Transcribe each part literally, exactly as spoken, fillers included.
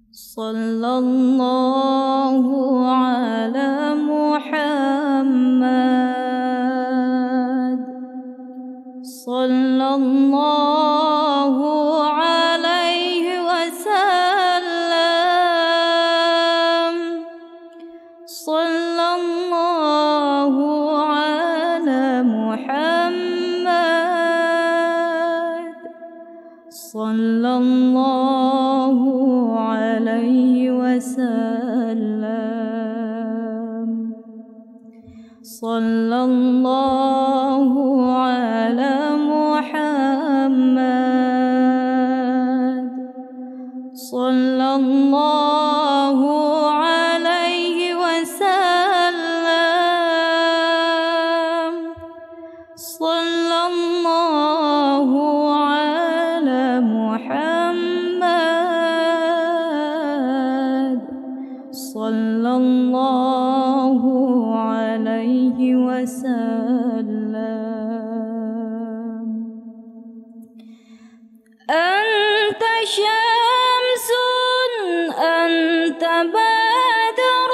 صلى الله على محمد صلى الله عليه وسلم صلى الله على محمد صلى الله عليه وسلم صلى الله على محمد صلى الله عليه وسلم صلى الله على محمد صلى الله عليه وسلم. أنت شمس أنت بدر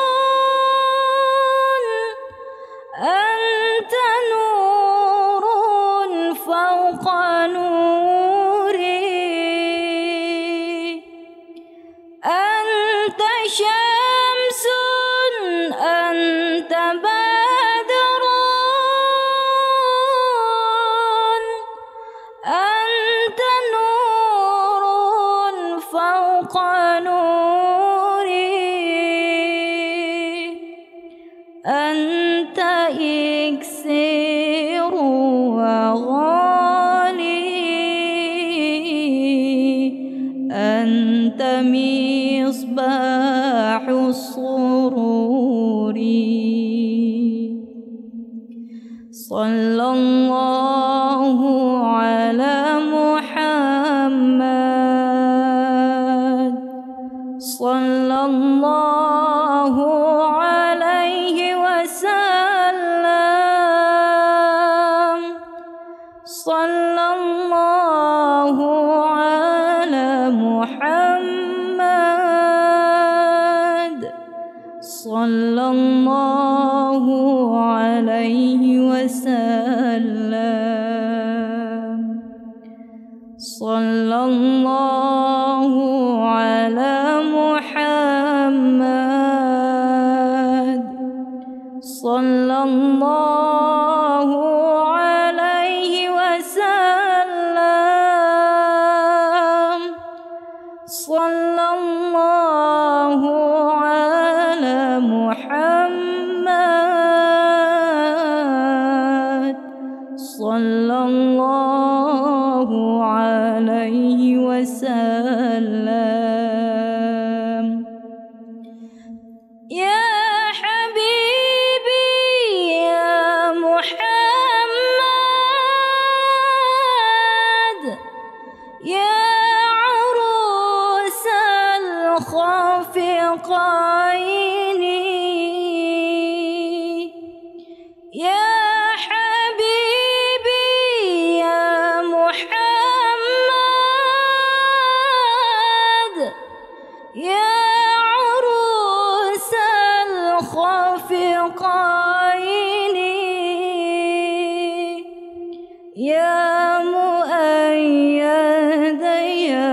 أنت نور فوق نوري أنت شمس أنت بدر أنت نور فوق نوري أنت إكسير وغالي أنت مصباح السرور صلى الله على محمد صلى الله عليه وسلم صلى الله على محمد صلى الله عليه وسلم صلى الله على محمد صلى الله عليه وسلم صلى الله على محمد صلى الله عليه وسلم. يا حبيبي يا محمد يا عروس الخافقين يا حبيبي يا محمد يا عروس الخافقين يا مؤيد يا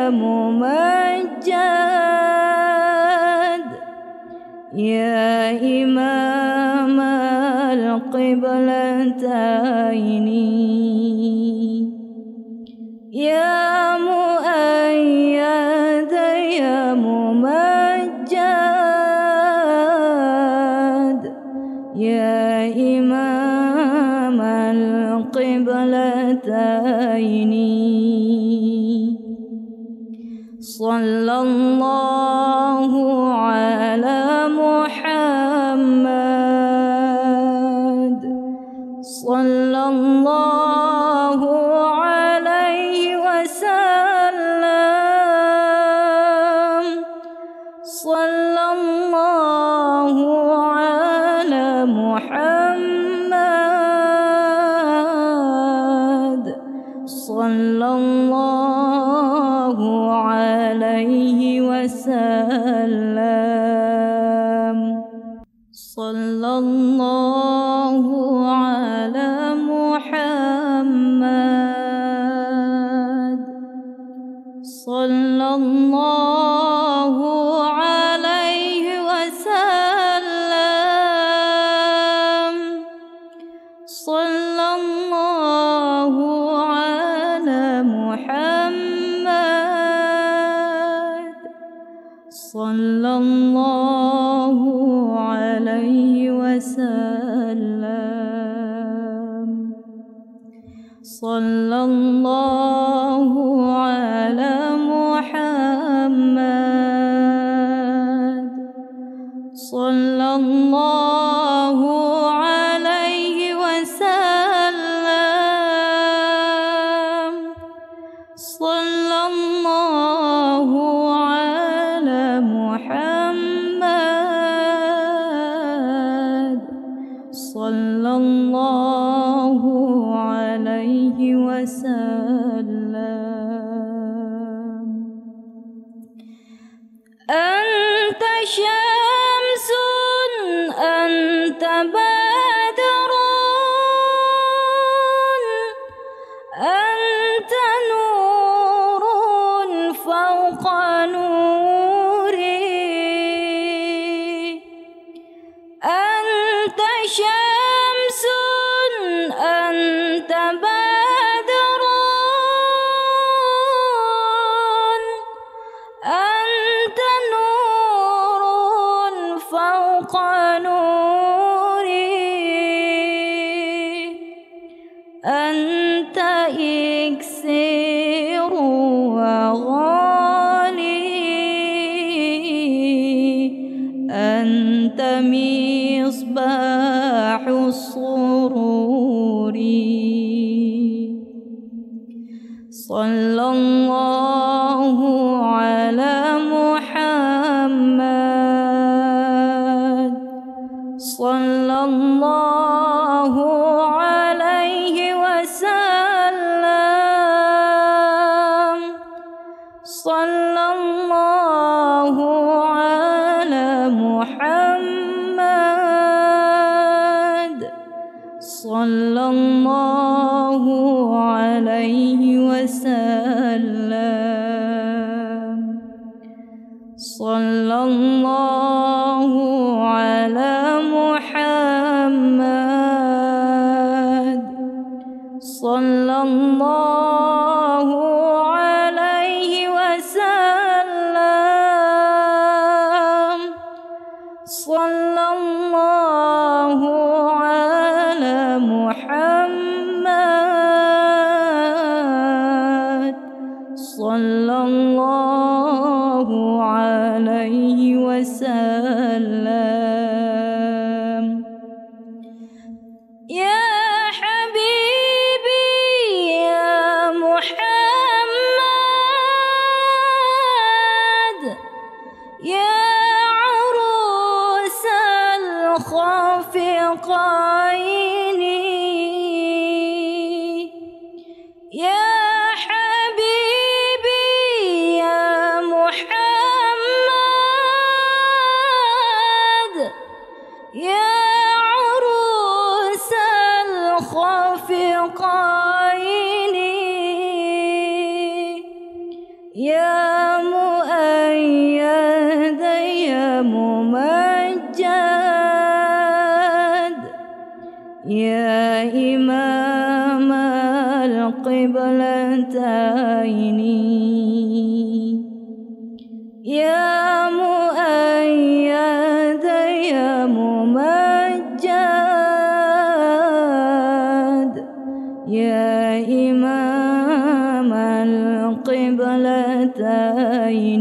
ممجد يا إمام القبلتين يا مؤيد يا ممجد يا إمام القبلتين صلى الله على محمد صلى الله عليه وسلم صلى الله على محمد صلى الله عليه وسلم. وسلم. صلى الله على محمد، صلى الله عليه وسلم. صلى الله على محمد، صلى الله عليه وسلم. صلى الله على محمد، صلى الله عليه وسلم. صلى الله على محمد، صلى الله عليه وسلم. أنت شمس، أنت بدر، أنت نور فوق نوري. أنت شمس، أنت بدر، أنت نور فوق نوري. أنت إكسير وغالي، أنت مصباح السرور. صلى الله على محمد، صلى الله عليه وسلم. صلى الله على محمد، صلى الله عليه وسلم. صلى الله على محمد، صلى الله عليه وسلم. صلى الله على محمد، صلى الله عليه وسلم. يا حبيبي يا محمد، يا عروس الخافقين. يا حبيبي يا محمد، يا عروس الخافقين. يا مؤيد يا ممجد، يا إمام القبلتين. يا مؤيد يا ممجد، يا إمام القبلتين.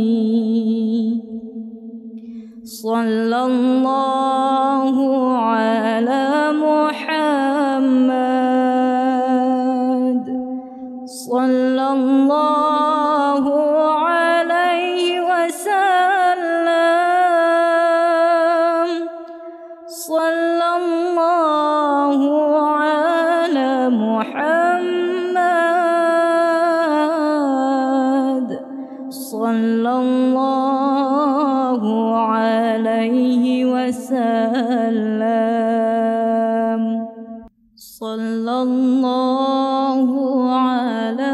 صلى الله على محمد، صلى الله عليه وسلم. الله عليه وسلم. صلى الله على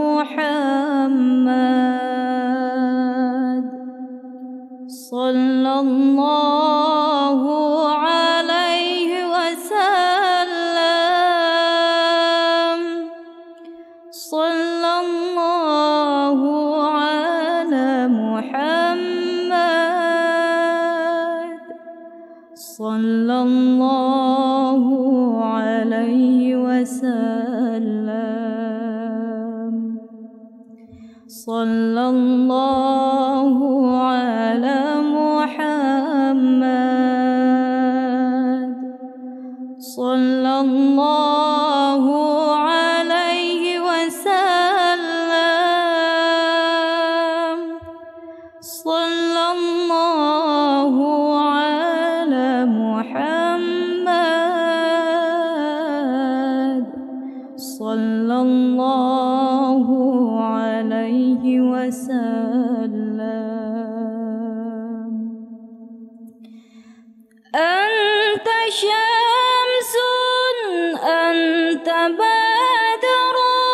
محمد. صلى الله عليه وسلم. صلى الله على محمد. صلى الله عليه وسلم. صلى الله على محمد. صلى الله عليه وسلم. صلى الله على محمد. صلى الله عليه وسلم. أنت شمس أنت بدر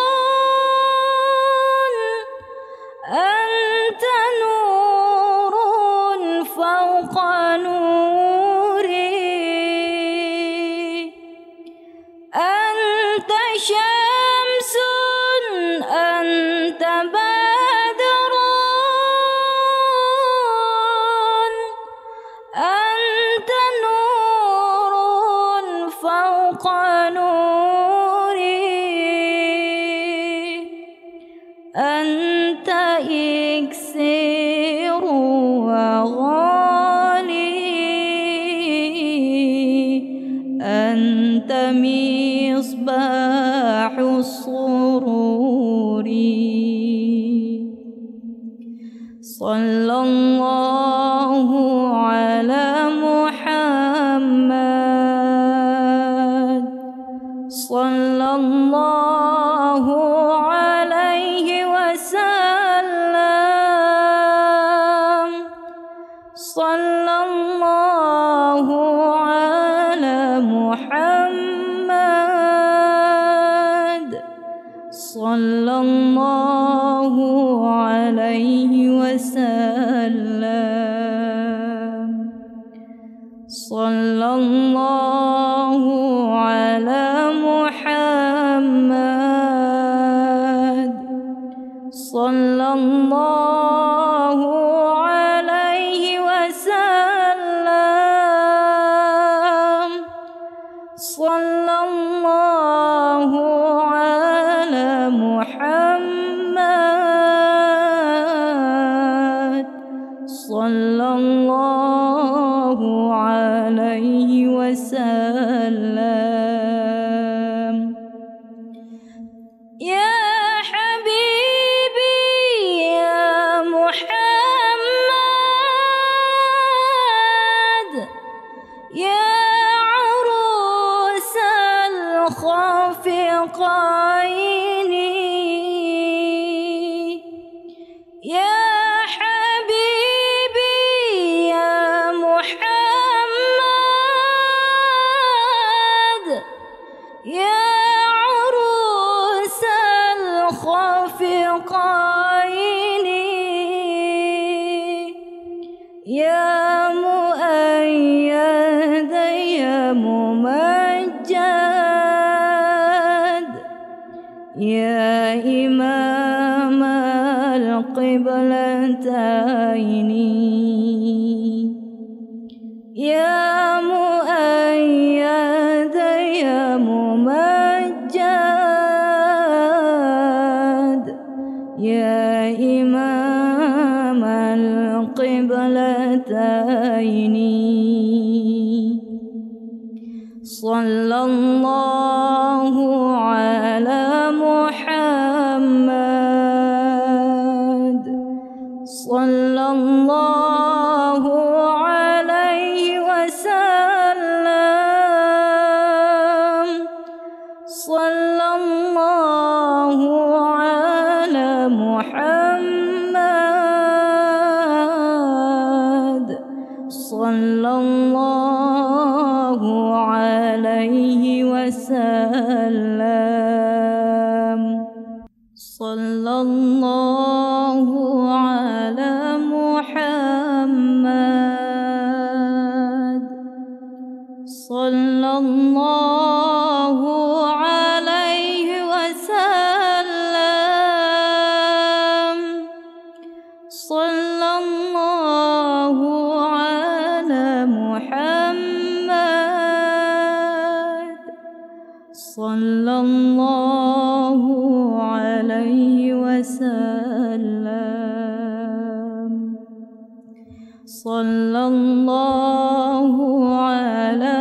أنت نور فوق نوري. أنت شمس أنت بدر أنت نور فوق نوري. أنت إكسير وغالي أنت مصباح السرور. صلى الله على محمد. صلى الله عليه وسلم. صلى الله على محمد. صلى الله عليه وسلم. صلى الله على محمد. صلى الله عليه وسلم. صلى الله على محمد. صلى الله عليه وسلم. يا حبيبي يا محمد يا عروس الخافقين. يا حبيبي يا محمد يا عروس الخافقين. يا مؤيد يا ممجد يا إمام القبلتين. يا مؤيد يا ممجد يا إمام القبلتين. صلى الله على محمد. صلى الله عليه وسلم. صلى الله على محمد. صلى الله عليه وسلم. صلى الله على محمد. صلى الله عليه وسلم. صلى الله على محمد. صلى الله عليه وسلم. صلى الله على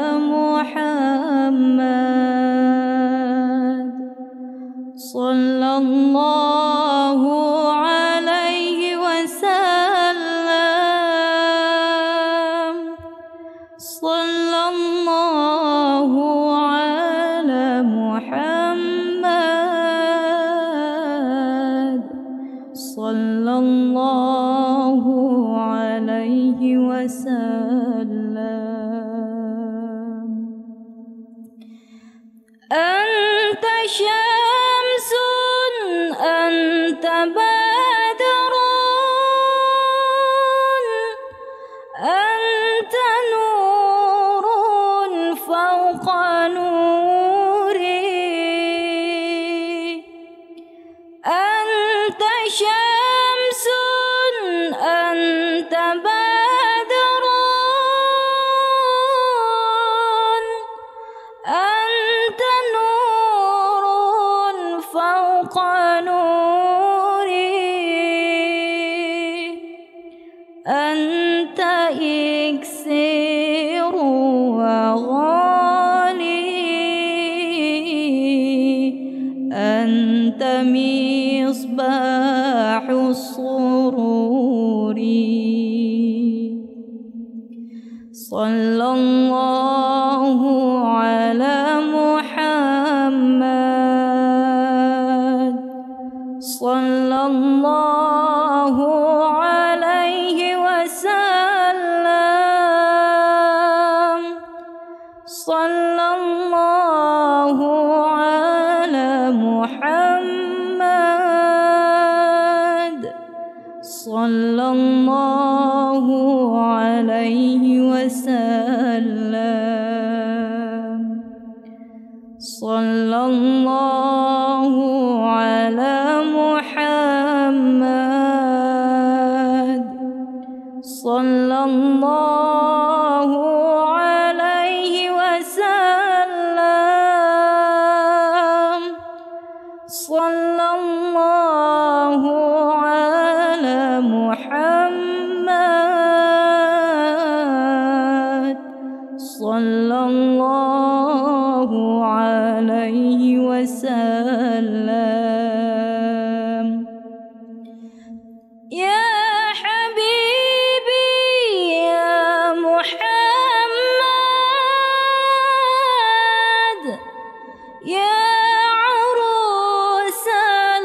محمد. صلى الله عليه وسلم. صلى الله على محمد. صلى الله عليه وسلم. أنت شمس أنت بدر أنت نور فوق نوري. أنت شمس أنت بدر أنت نور فوق نوري. أنت إكسير وغالي أنت مصباح السرور. صلى الله على محمد. صلى الله عليه وسلم. صلى الله على محمد. صلى الله عليه وسلم. صلى الله على محمد. صلى الله عليه وسلم. صلى الله على محمد. صلى الله عليه وسلم. يا حبيبي يا محمد يا عروس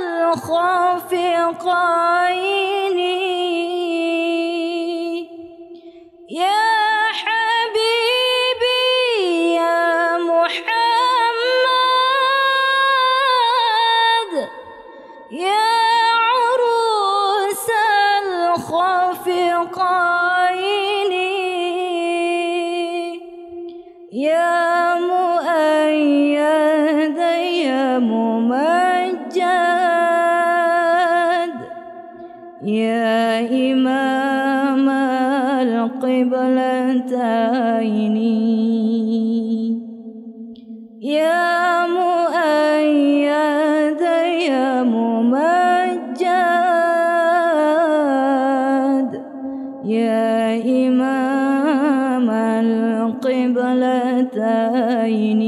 الخافقين. يا حبيبي يا محمد يا عروس الخافقين. يا مؤيد يا ممجد يا إمام القبلتين. يا مؤيد يا ممجد يا إمام القبلتين.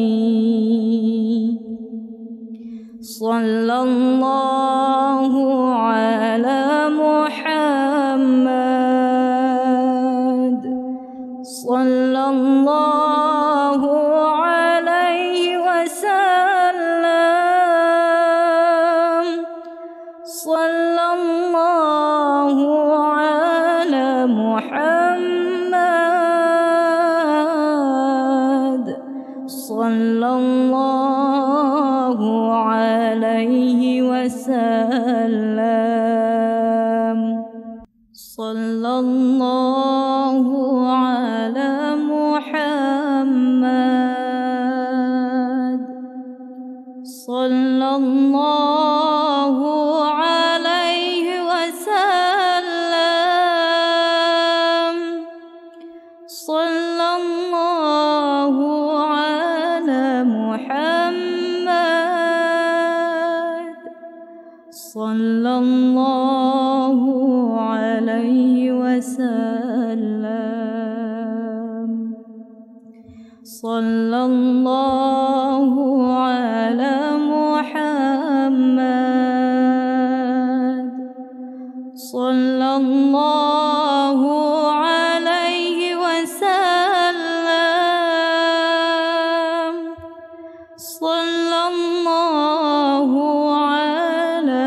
صلى الله على محمد. صلى الله عليه وسلم. صلى الله على محمد. صلى الله عليه وسلم. صلى الله على محمد. صلى الله عليه وسلم. صلى الله على محمد. صلى الله عليه وسلم. صلى الله على محمد. صلى الله عليه وسلم. صلى الله على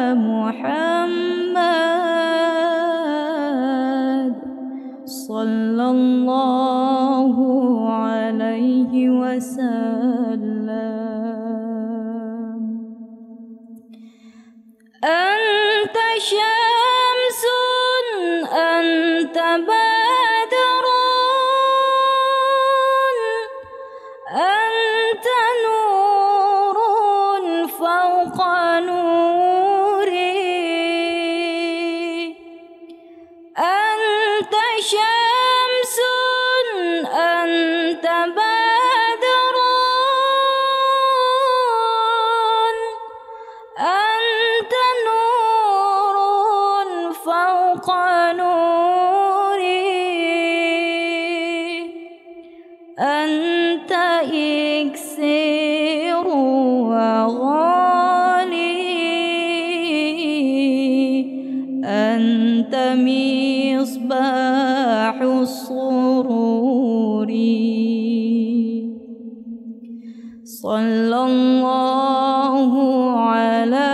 محمد. صلى الله عليه وسلم. أنت شمس أنت بدر أنت نور فوق نوري. أنت شمس أنت بدر أنت نور فوق نوري. أنت إكسير وغالي أنت مصباح السرور. صلى الله على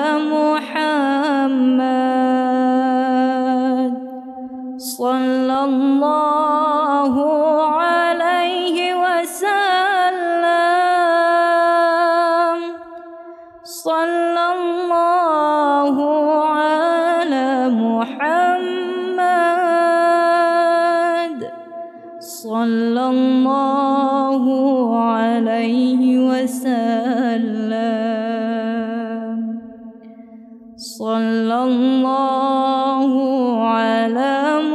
محمد. صلى الله عليه وسلم. صلى الله على محمد. صلى الله عليه وسلم. صلى الله على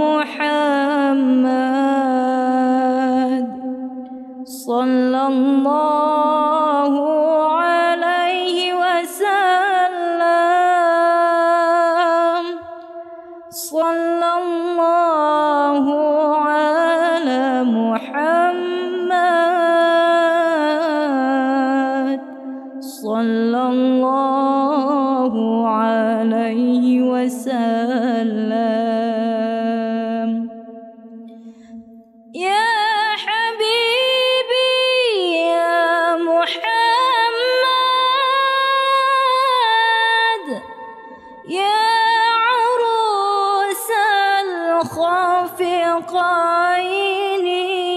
محمد. صلى الله عليه وسلم. صلى الله على محمد. صلى الله عليه وسلم. يا حبيبي يا محمد يا عروس الخافقين.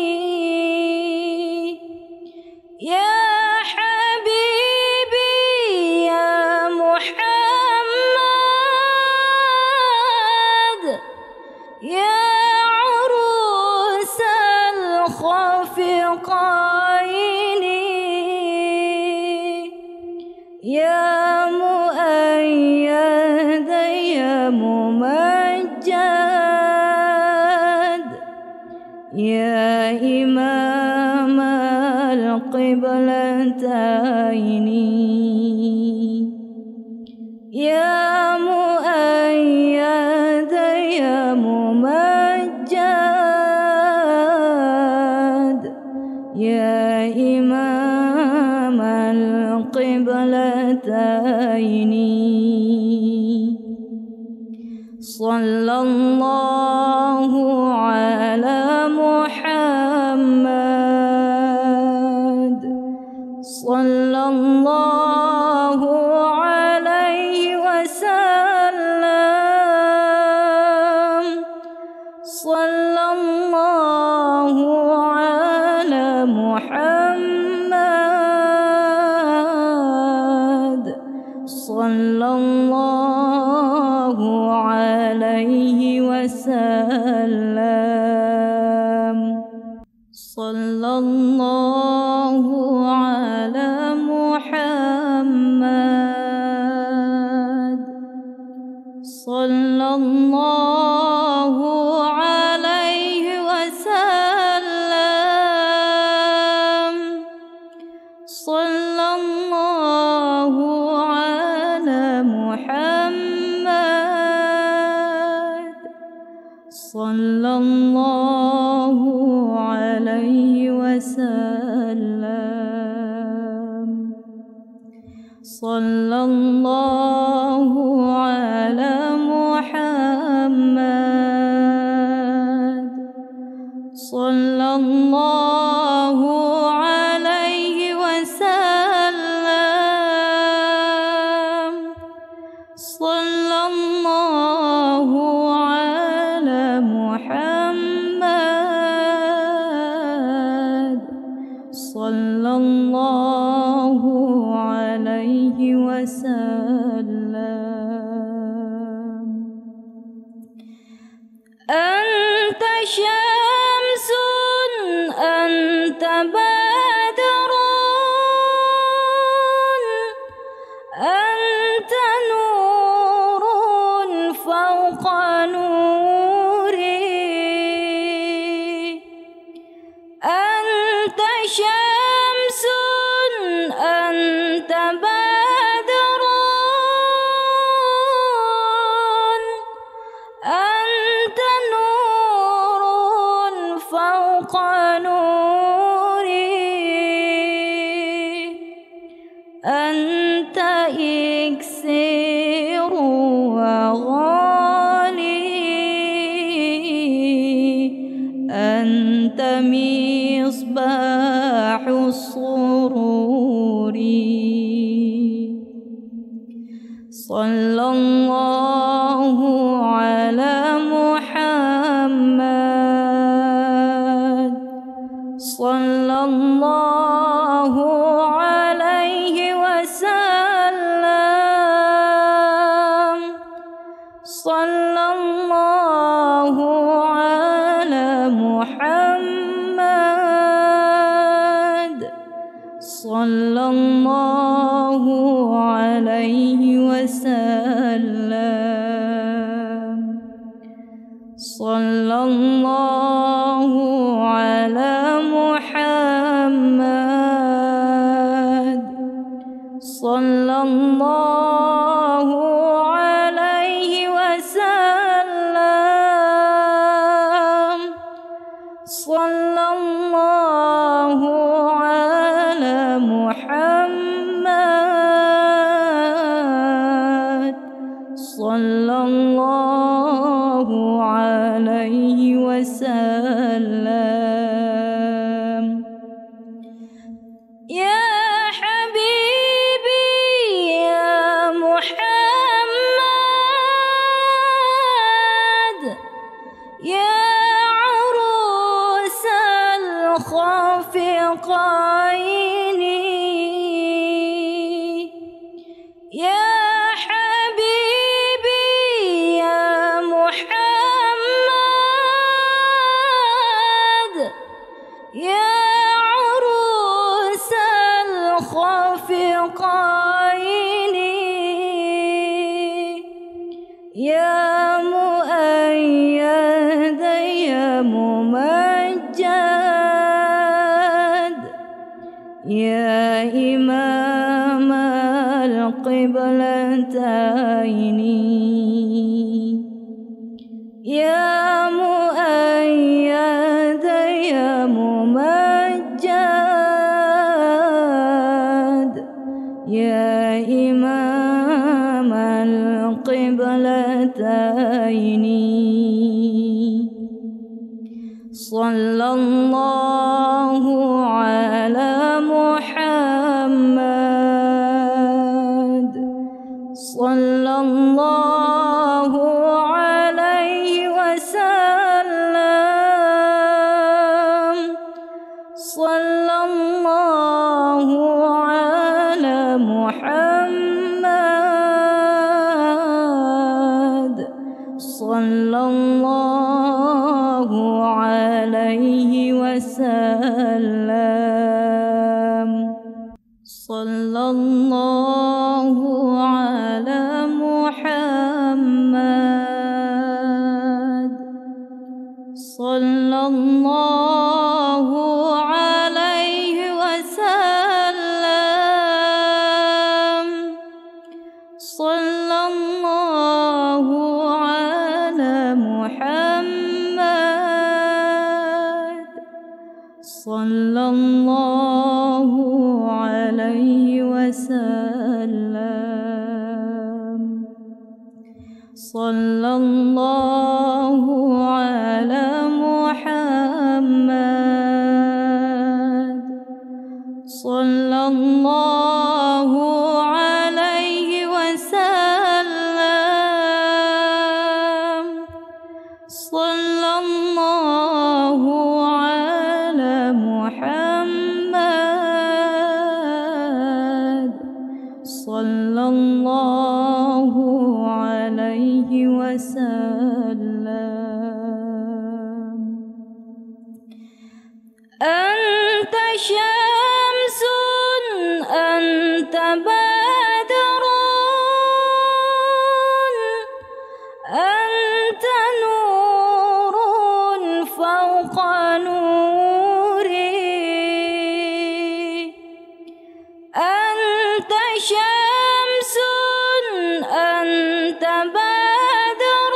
يا حبيبي يا محمد يا عروس الخافقين. يا مؤيد يا ممجد يا إمام القبلتين. يا مؤيد يا ممجد يا إمام القبلتين. صلى الله على محمد. صلى الله عليه وسلم. صلى الله على محمد. صلى الله على محمد صلى الله عليه وسلم صلى الله على محمد صلى الله عليه وسلم صلى الله على محمد صلى الله عليه وسلم صلى الله على محمد صلى الله عليه وسلم. أنت شمس أنت بدر أنت نور فوق نوري أنت شمس أنت بدر أنت نور فوق نوري أنت إكسير وغالي أنت مصباح السرور صلى الله على محمد صلى الله عليه وسلم صلى الله على محمد صلى الله عليه وسلم صلى الله على محمد صلى الله عليه وسلم صلى الله على محمد صلى الله عليه وسلم. يا حبيبي يا محمد يا عروس الخافقين يا حبيبي يا محمد يا عروس الخافقين يا مؤيد يا ممجد يا إمام القبلتين يا مؤيد يا ممجد يا إمام القبلتين صلى الله على محمد صلى الله عليه وسلم صلى الله على محمد صلى الله وسلم. صلى الله على محمد، صلى الله عليه وسلم. صلى الله على محمد، صلى الله عليه وسلم. صلى الله على محمد، صلى الله عليه وسلم. صلى الله على محمد، صلى الله عليه وسلم. أنت شمس، أنت بدر، أنت نور فوق نوري. أنت شمس، أنت بدر،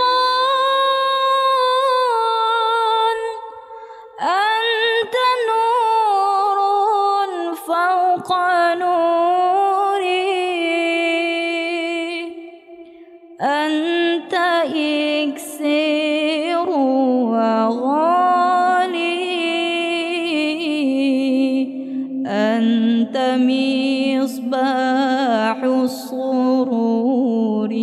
أنت نور فوق نوري. أنت إكسير وغالي، أنت مصباح السرور.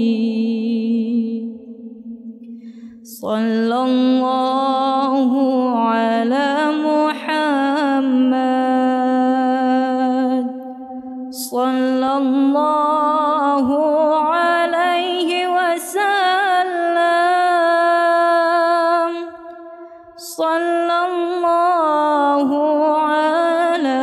صلى الله على محمد، صلى الله عليه وسلم. صلى الله على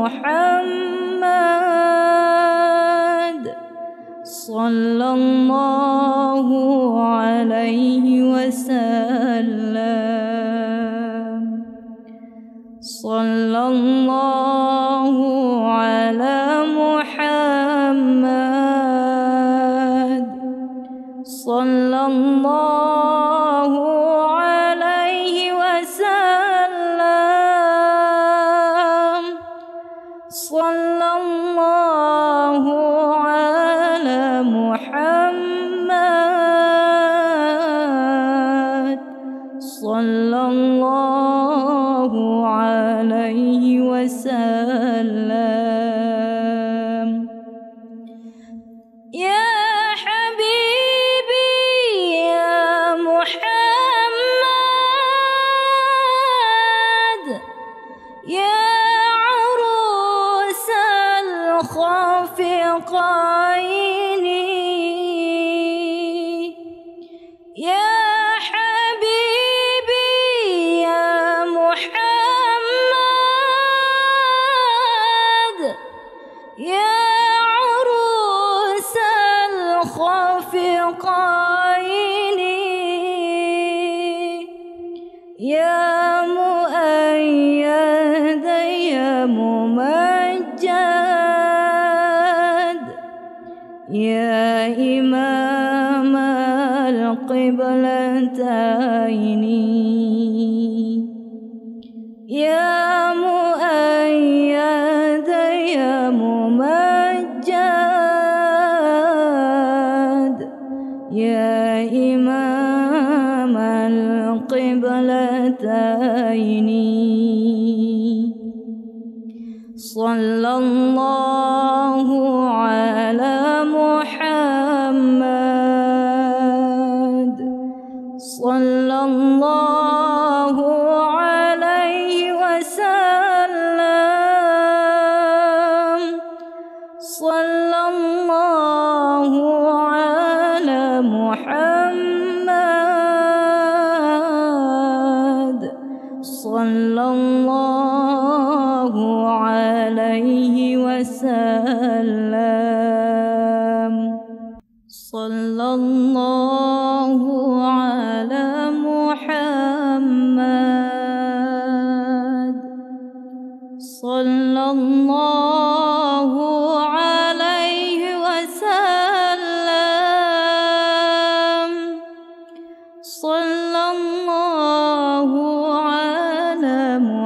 محمد، صلى الله عليه وسلم. صلى الله على محمد، صلى الله عليه وسلم. صلى الله على محمد، صلى الله عليه وسلم. يا حبيبي يا محمد، يا عروس الخافقين. يا حبيبي يا محمد، يا عروس الخافقين. يا مؤيد يا ممجد، يا إمام القبلتين. يا مؤيد يا ممجد، يا إمام القبلتين. صلى الله على محمد، صلى الله عليه وسلم. صلى الله على محمد، صلى الله عليه وسلم. صلى الله على محمد. صلى الله عليه وسلم. صلى الله على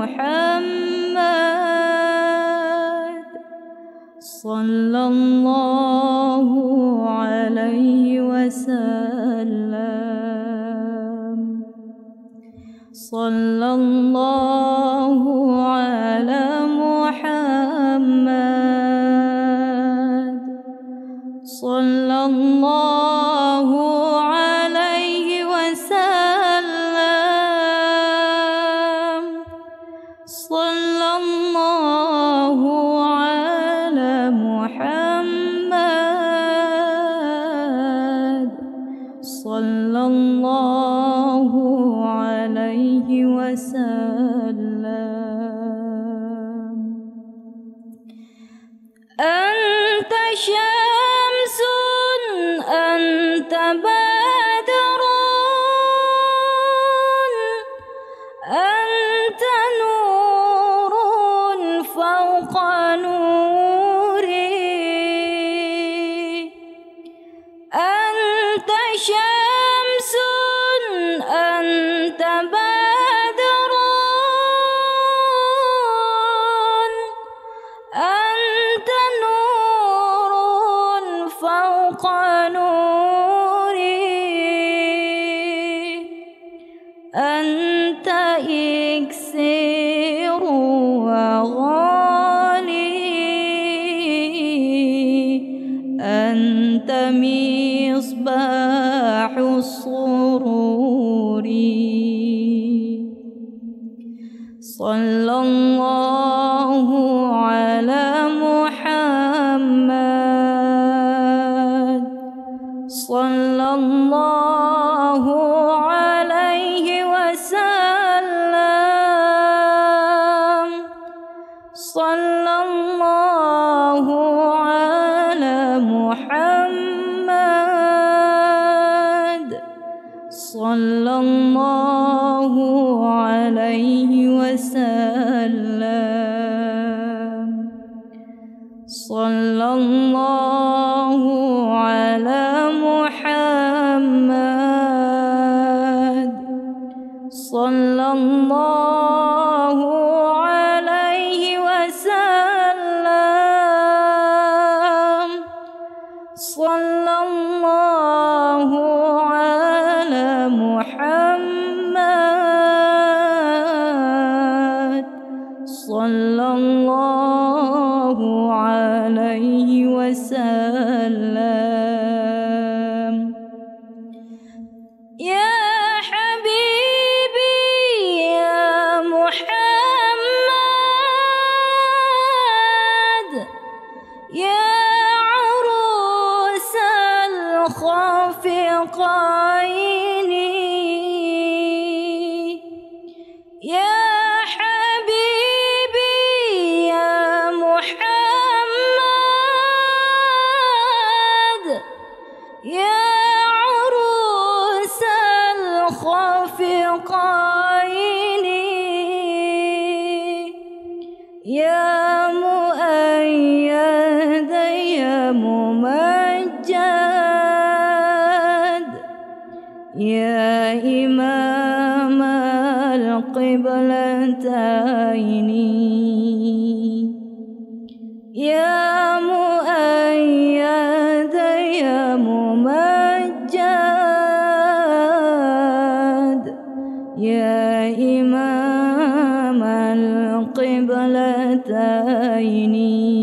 محمد. صلى الله عليه وسلم. صلى الله على محمد. صلى الله عليه وسلم. صلى الله على محمد. صلى الله عليه وسلم. أنت شمس أنت بدر أنت نور فوق نوري. أنت شمس أنت بدر أنت نور فوق نوري. أنت إكسير وغالي أنت مصباح السرور. صلى الله على محمد. صلى الله عليه وسلم. صلى الله على محمد. صلى الله عليه وسلم. صلى الله على محمد. صلى الله عليه وسلم. صلى الله على محمد. صلى الله عليه وسلم. يا حبيبي يا محمد يا عروس الخافقين. يا حبيبي يا محمد يا عروس الخافقين. يا مؤيد يا ممجد يا إمام القبلتين. يا مؤيد يا ممجد يا إمام القبلتين.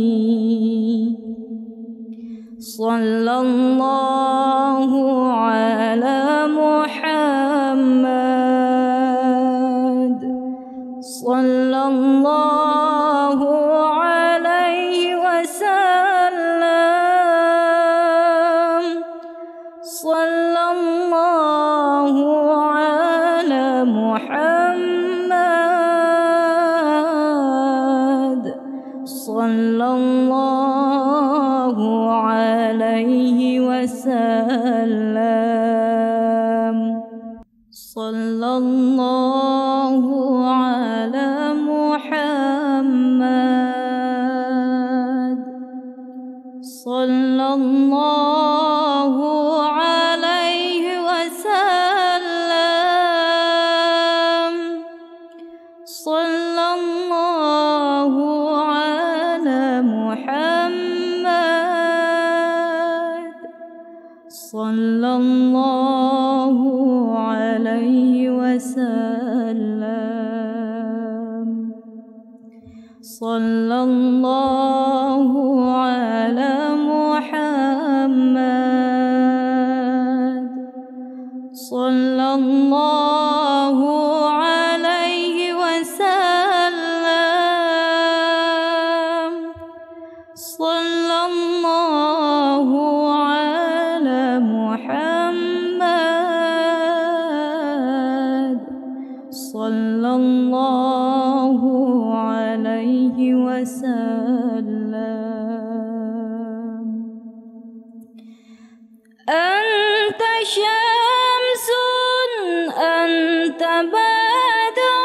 صلى الله على محمد. صلى الله عليه وسلم. صلى الله على محمد. صلى الله على محمد صلى الله عليه وسلم صلى الله على محمد صلى الله عليه وسلم صلى الله على محمد صلى الله عليه وسلم أنت شمس أنت بدر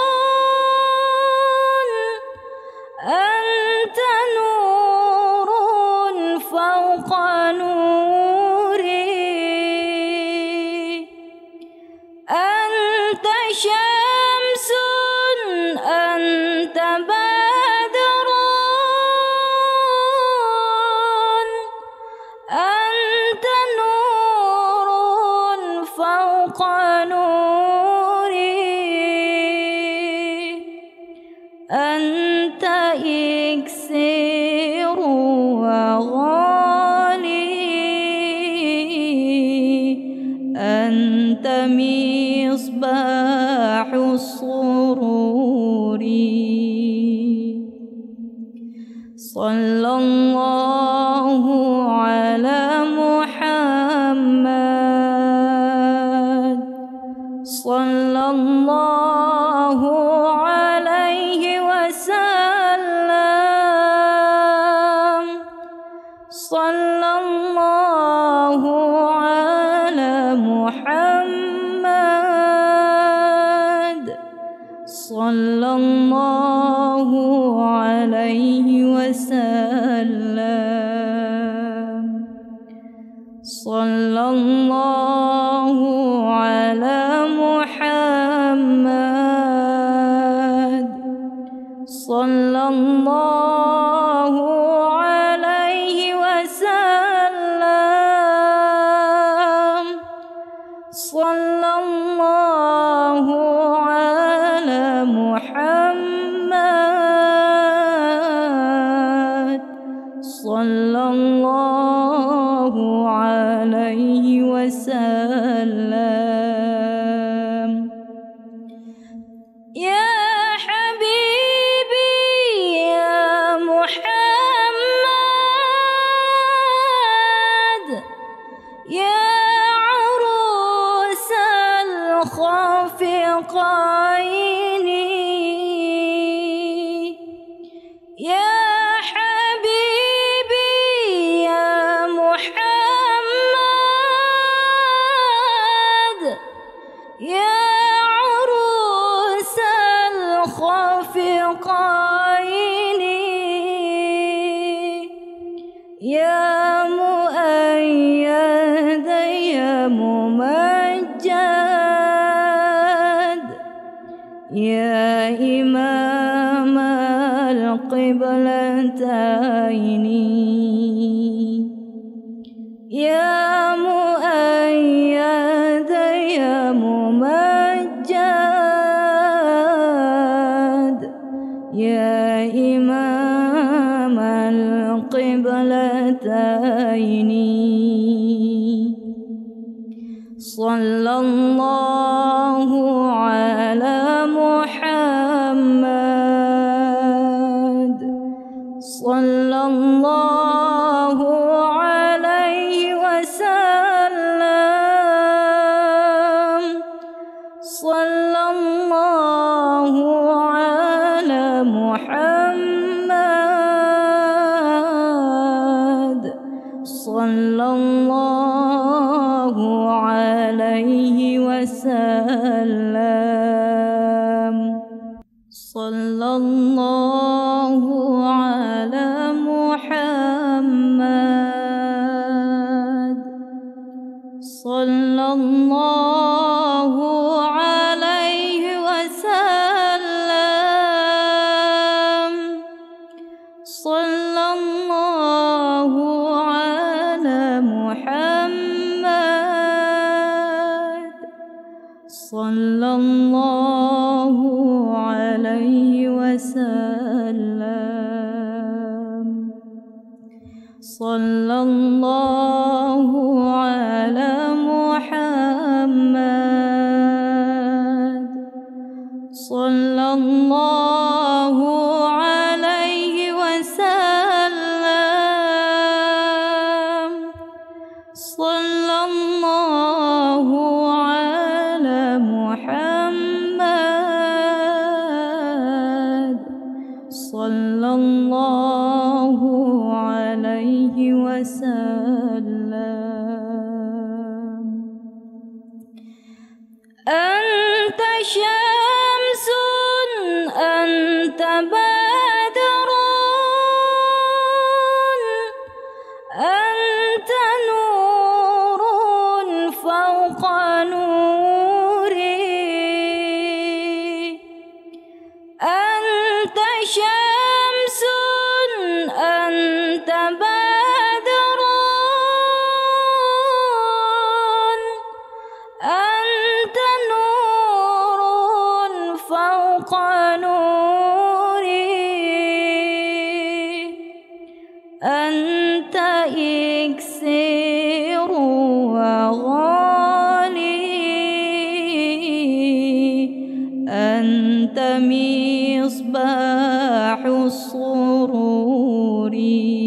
أنت نور فوق نوري أنت شمس أنت بدر أنت نور فوق نوري أنت إكسير وغالي أنت مصباح السرور صلى الله على محمد صلى الله عليه وسلم صلى الله على محمد صلى الله عليه وسلم صلى الله على محمد صلى الله عليه وسلم صلى الله على محمد صلى الله عليه وسلم يا حبيبي يا محمد يا عروس الخافقين يا حبيبي يا محمد يا عروس الخافقين يا مؤيد يا ممجد يا إمام القبلتين يا مؤيد يا ممجد يا إمام القبلتين صلى الله على محمد صلى الله عليه وسلم صلى الله على محمد صلى الله عليه وسلم صلى الله على محمد صلى الله عليه وسلم وسلم. صلى الله على محمد صلى الله عليه وسلم. صلى الله على محمد صلى الله عليه وسلم. أنت شمس أنت بدر أنت نور فوق نوري. أنت شمس أنت بدر أنت نور فوق نوري. أنت إكسير وغالي أنت مصباح السرور.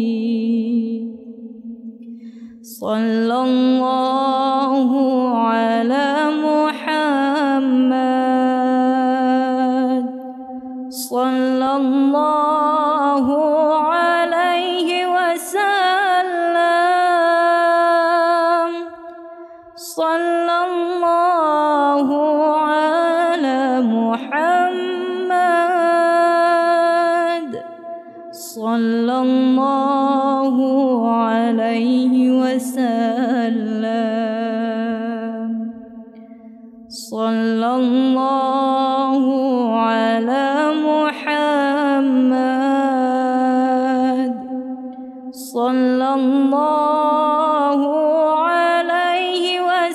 صلى الله على محمد صلى الله عليه وسلم. صلى الله على محمد صلى الله عليه وسلم. صلى الله على محمد صلى الله عليه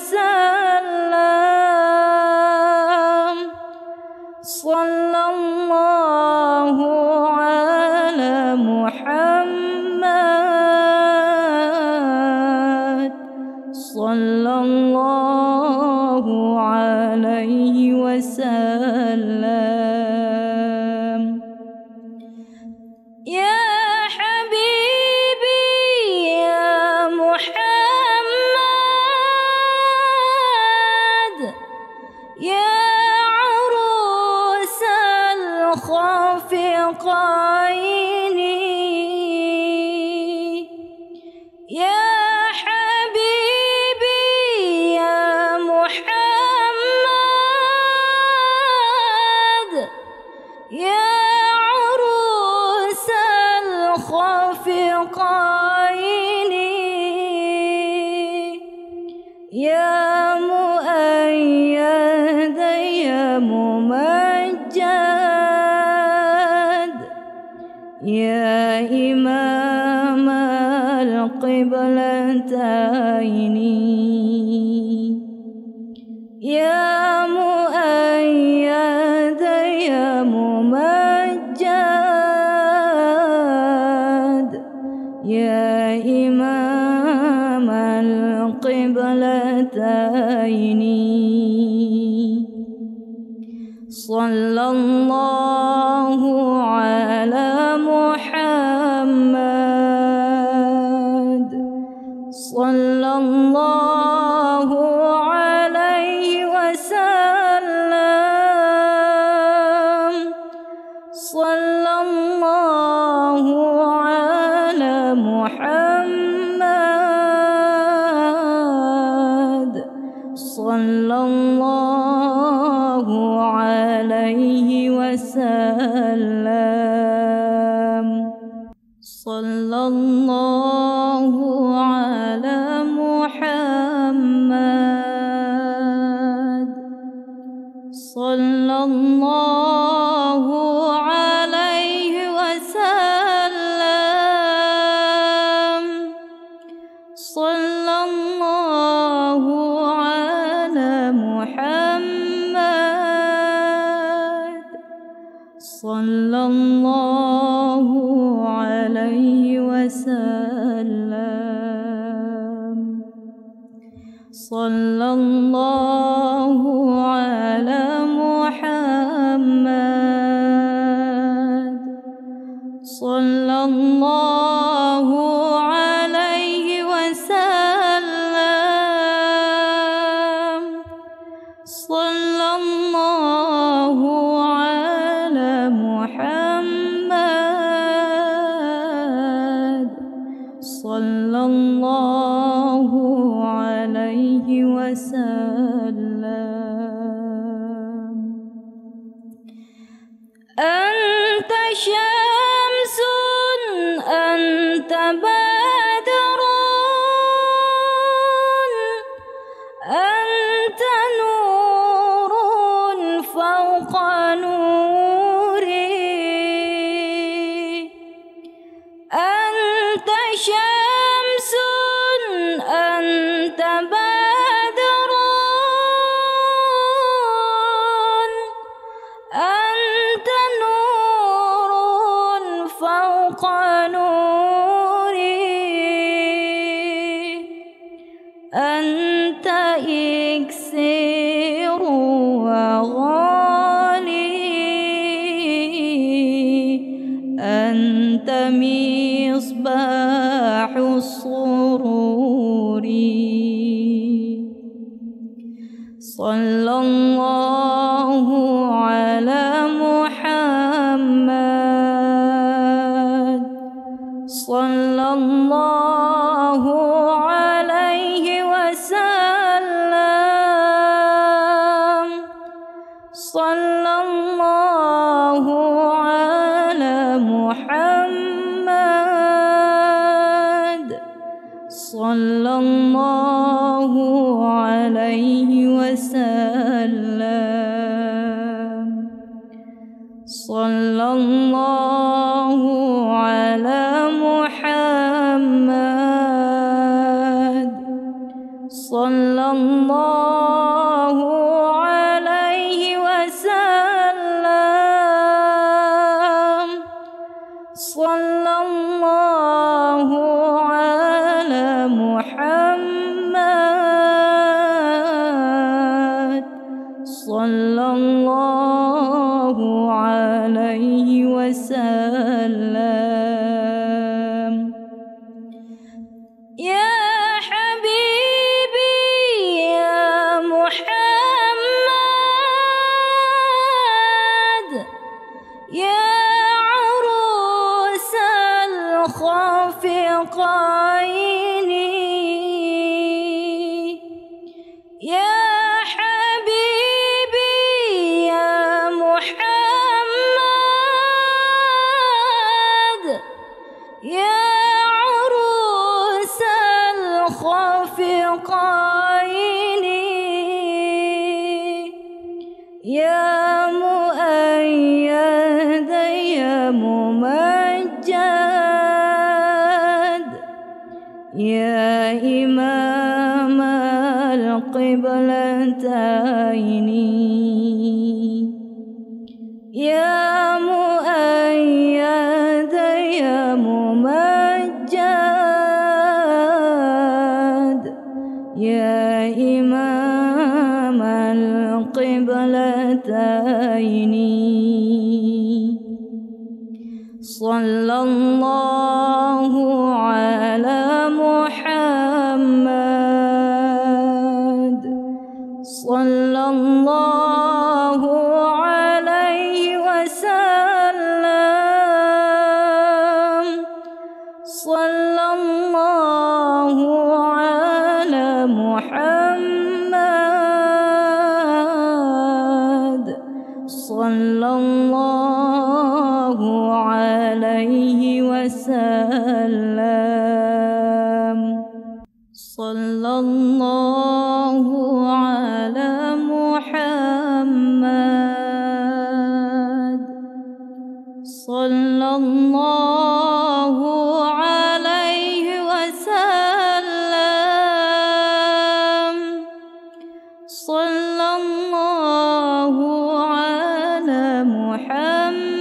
وسلم. صلى الله على محمد صلى الله عليه وسلم. يا حبيبي يا محمد يا عروس الخافقين. يا حبيبي يا محمد يا عروس الخافقين. يا مؤيد يا ممجد يا إمام القبلتين. يا مؤيد يا ممجد يا إمام القبلتين. صلى الله على محمد صلى الله عليه وسلم. صلى الله على محمد صلى الله عليه وسلم. صلى الله على محمد صلى الله عليه وسلم. صلى الله على محمد صلى الله عليه وسلم. صلى الله على محمد. صلى الله عليه وسلم. صلى الله على محمد. صلى الله عليه وسلم. أنت شمس أنت بدر أنت نور فوق نوري. أنت شمس أنت بدر أنت نور فوق نوري. أنت إكسير وغالي أنت مصباح السرور. صلى الله على محمد. صلى الله عليه وسلم. صلى الله على محمد. صلى الله عليه وسلم. صلى الله على محمد. صلى الله عليه وسلم. صلى الله على محمد. صلى الله عليه وسلم. يا حبيبي يا محمد يا عروس الخافقين. يا حبيبي يا محمد يا عروس الخافقين. يا مؤيد يا ممجد يا إمام القبلتين. يا مؤيد يا ممجد يا إمام القبلتين. صلى الله على محمد. صلى الله عليه وسلم. صلى الله على محمد. صلى الله عليه وسلم. صلى الله على محمد. صلى الله عليه وسلم. صلى الله على محمد.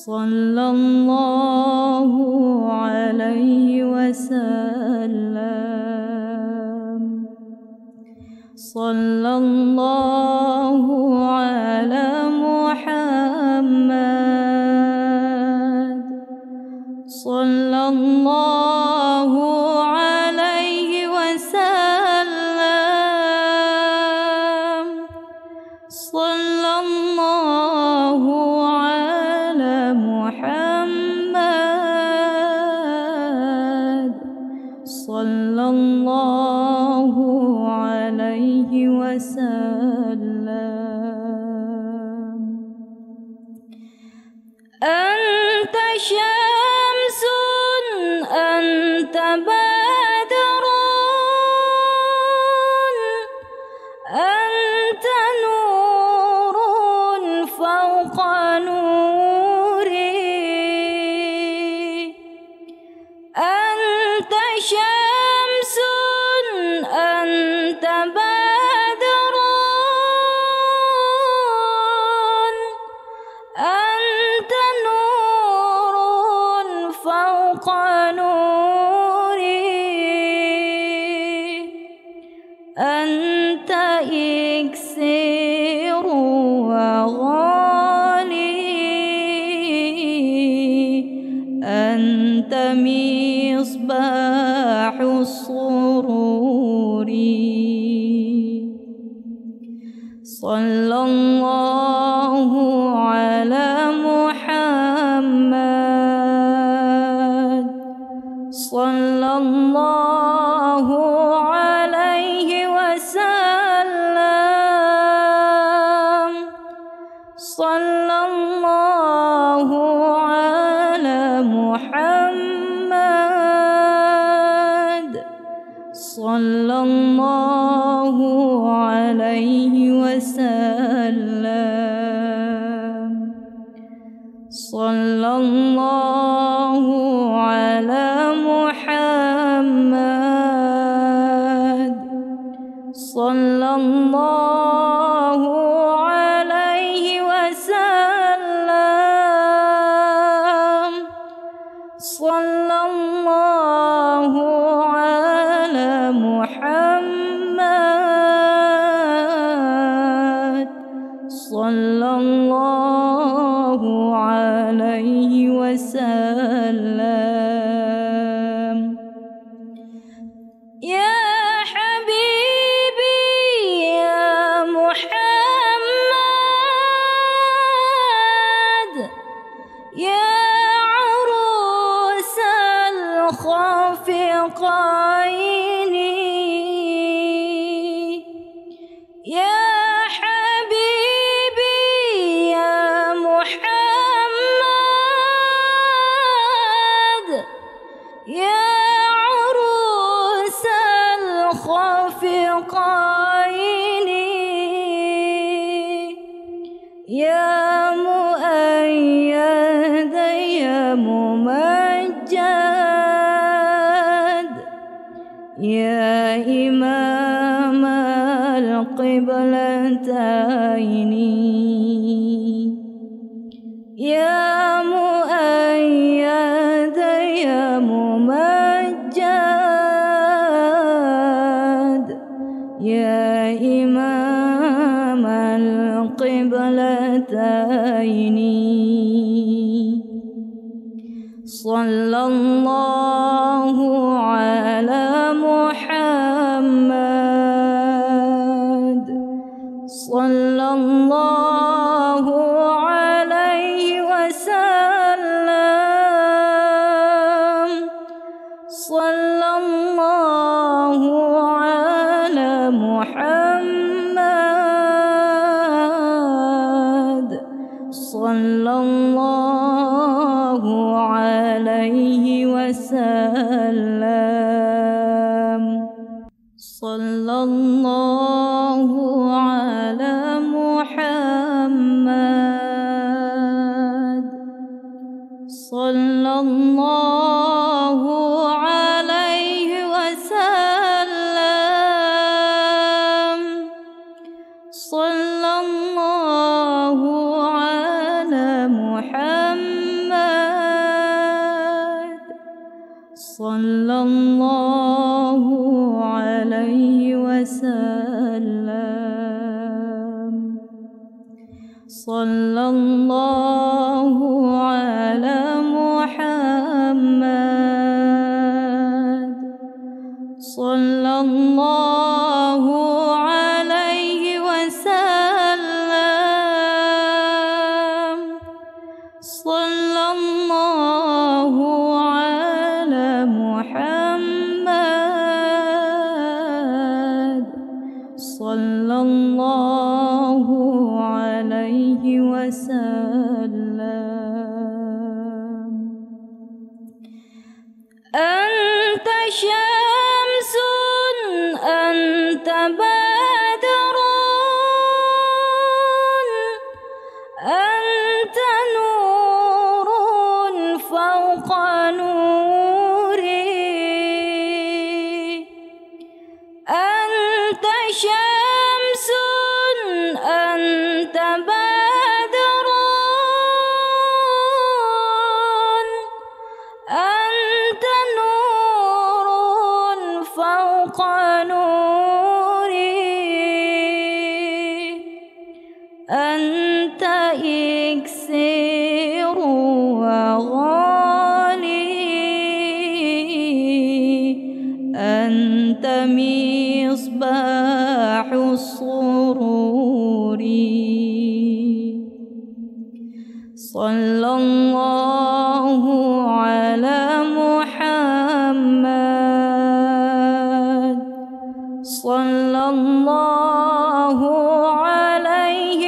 صلى الله عليه وسلم. صلى الله على محمد. صلى الله عليه وسلم. صلى الله على محمد. صلى الله عليه وسلم. أنت شمس أنت بدر أنت نور فوق نوري. أنت شمس أنت بدر أنت نور فوق نوري. أنت إكسير وغالي أنت مصباح السرور. صلى الله على محمد. صلى الله عليه وسلم. صلى الله على محمد. صلى الله عليه وسلم. صلى الله على محمد. صلى الله عليه وسلم. صلى الله على محمد. صلى الله عليه وسلم. يا حبيبي يا محمد يا عروس الخافقين. يا حبيبي يا محمد يا عروس الخافقين. يا مؤيد يا ممجد يا إمام القبلتين. يا مؤيد يا ممجد يا إمام القبلتين. صلى الله على محمد. صلى الله عليه وسلم. صلى الله على محمد. صلى الله عليه وسلم. صلى الله على محمد. صلى الله عليه وسلم. صلى الله على محمد. صلى الله على محمد صلى الله عليه وسلم صلى الله على محمد صلى الله عليه وسلم. أنت شمس أنت بدر أنت نور فوق نوري أنت شمس أنت بدر أنت نور فوق نوري أنت إكسير وغالي أنت مصباح السرور صلى الله على محمد صلى الله عليه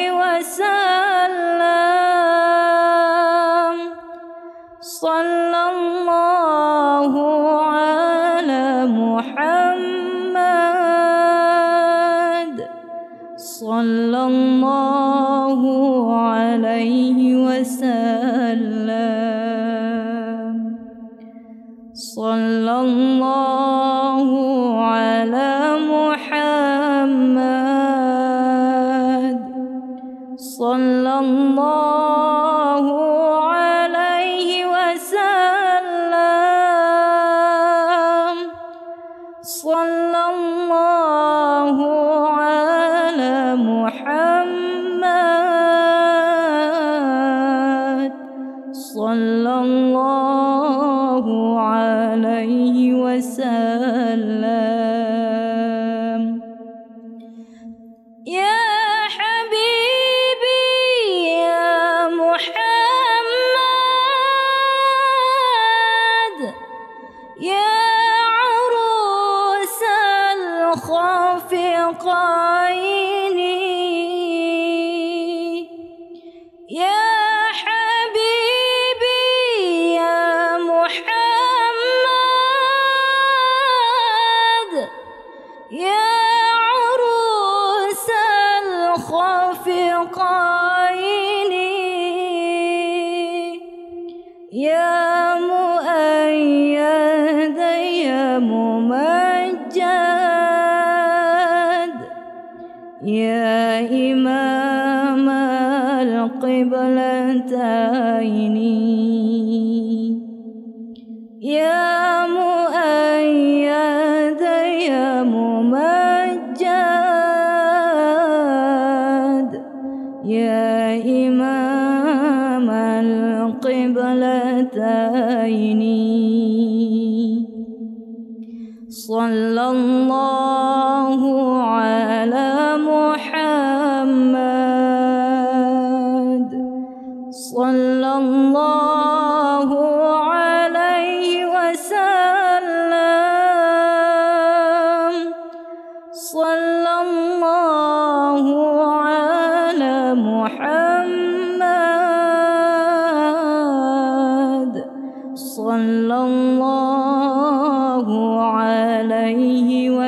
وسلم صلى الله على محمد صلى الله عليه وسلم صلى الله على محمد صلى الله عليه وسلم صلى الله على محمد صلى الله عليه وسلم. يا حبيبي يا محمد يا عروس الخافقين يا حبيبي يا محمد يا عروس الخافقين يا مؤيد يا ممجد يا إمام القبلتين يا مؤيد يا ممجد يا إمام القبلتين صلى الله على محمد صلى الله عليه وسلم صلى الله على محمد صلى الله عليه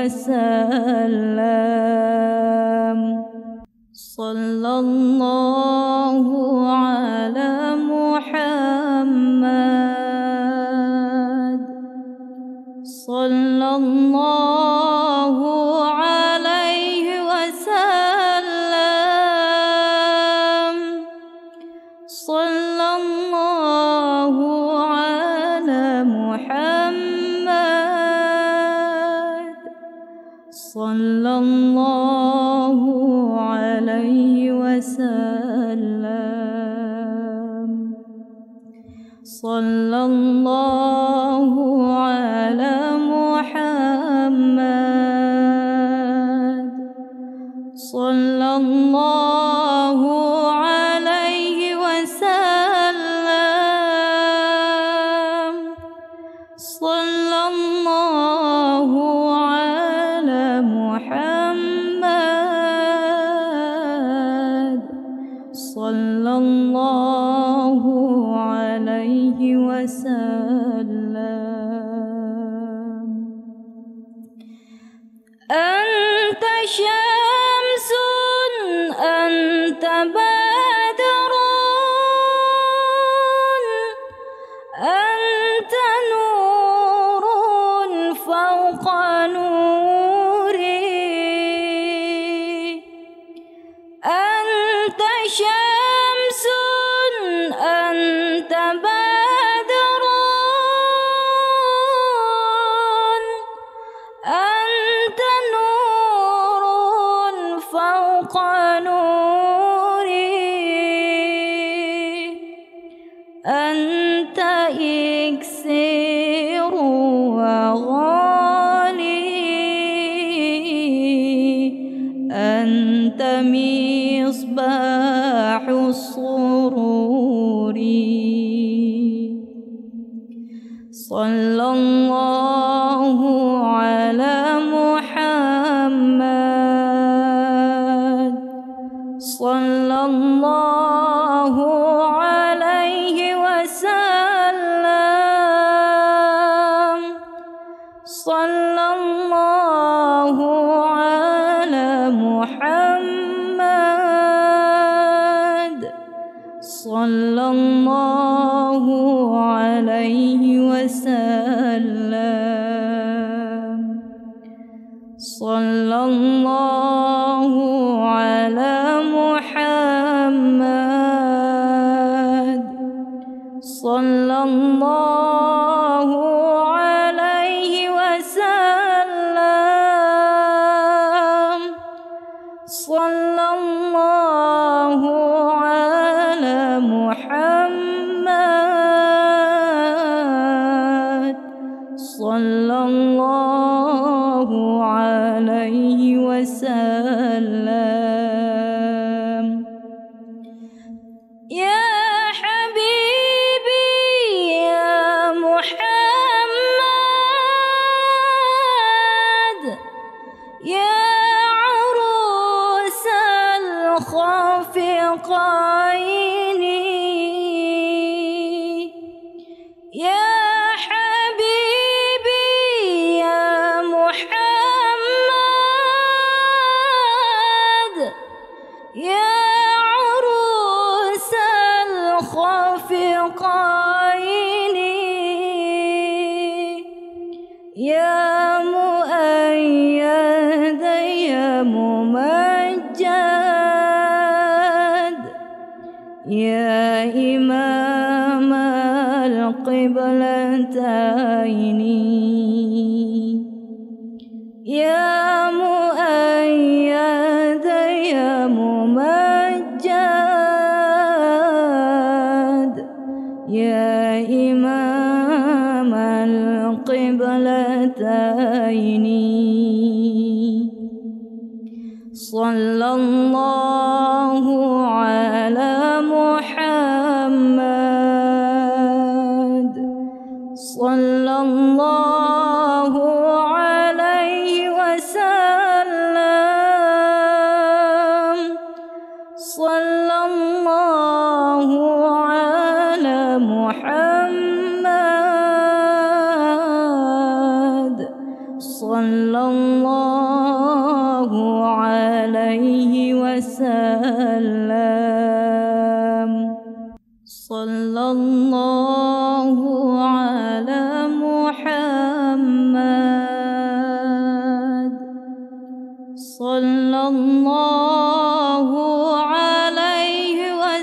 وسلم صلى الله على محمد صلى الله عليه وسلم صلى الله على محمد صلى الله عليه وسلم. وسلم. صلى الله على محمد صلى الله عليه وسلم. صلى الله على محمد صلى الله عليه وسلم. أنت شمس أنت بدر أنت نور فوق نوري. أنت شمس أنت بدر أنت نور فوق نوري. أنت إكسير وغالي أنت مصباح السرور. صلى الله على محمد صلى الله عليه وسلم. صلى الله على محمد صلى الله عليه وسلم. صلى الله على محمد صلى الله عليه وسلم. صلى الله على محمد صلى الله عليه وسلم. يا حبيبي يا محمد يا عروس الخافقين. يا حبيبي يا محمد يا عروس الخافقين. يا مؤيد يا ممجد يا إمام القبلتين. يا مؤيد يا ممجد يا إمام القبلتين. صلى الله على محمد صلى الله عليه وسلم. صلى الله على محمد صلى الله عليه وسلم. صلى الله على محمد صلى الله عليه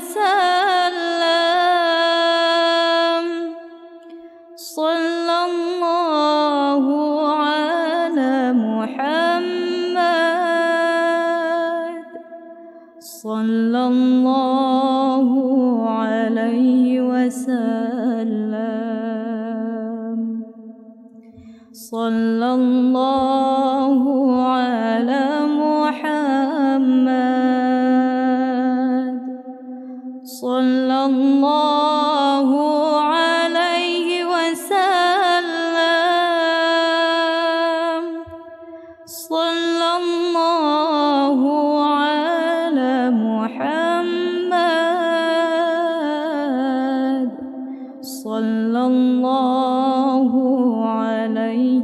وسلم. صلى الله على محمد صلى صلى الله عليه وسلم. صلى الله على محمد. صلى الله عليه وسلم. صلى الله على محمد. صلى الله عليه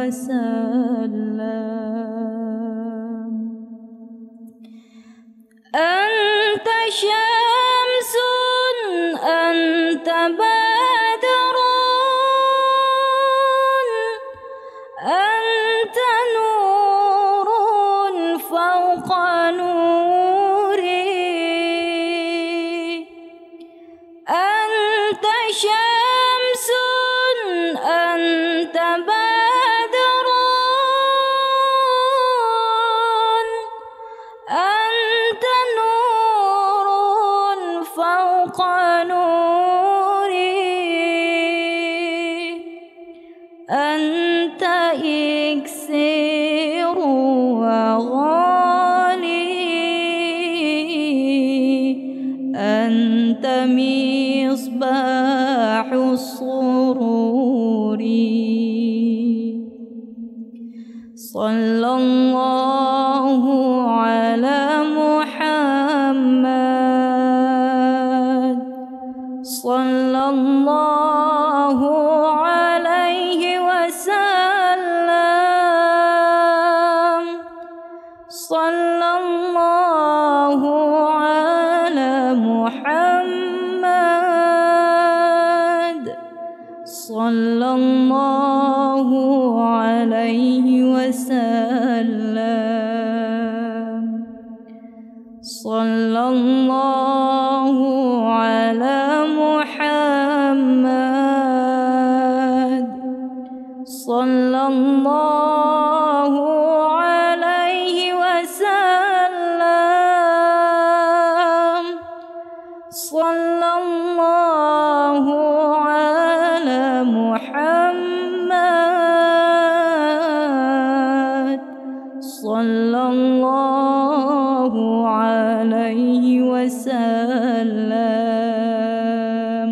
وسلم. أنت شمس أنت بدر أنت نور فوق نوري. أنت شمس أنت بدر أنت نور فوق نوري. أنت إكسير وغالي أنت مصباح السرور. صلى الله على محمد. صلى الله عليه وسلم. صلى الله على محمد. صلى الله عليه وسلم. صلى الله على محمد. صلى الله عليه وسلم. صلى الله على محمد. صلى الله عليه وسلم.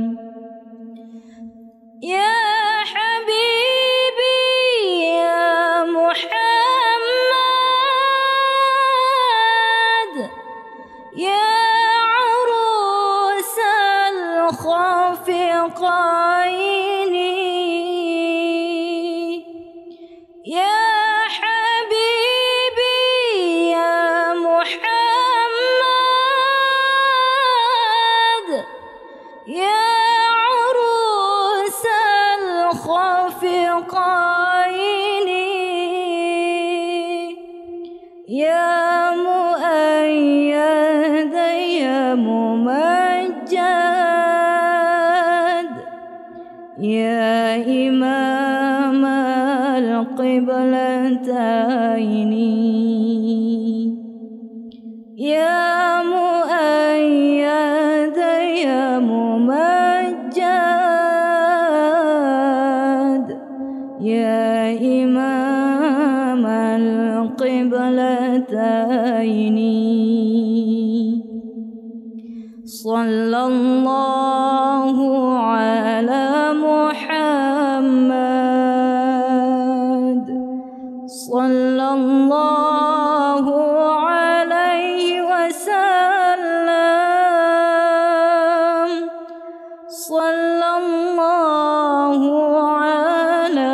يا حبيبي يا محمد يا عروس الخافقين. يا حبيبي يا محمد يا عروس الخافقين. يا مؤيد يا ممجد يا إمام القبلتين. يا مؤيد يا ممجد يا إمام القبلتين. صلى الله على محمد. صلى الله عليه وسلم. صلى الله على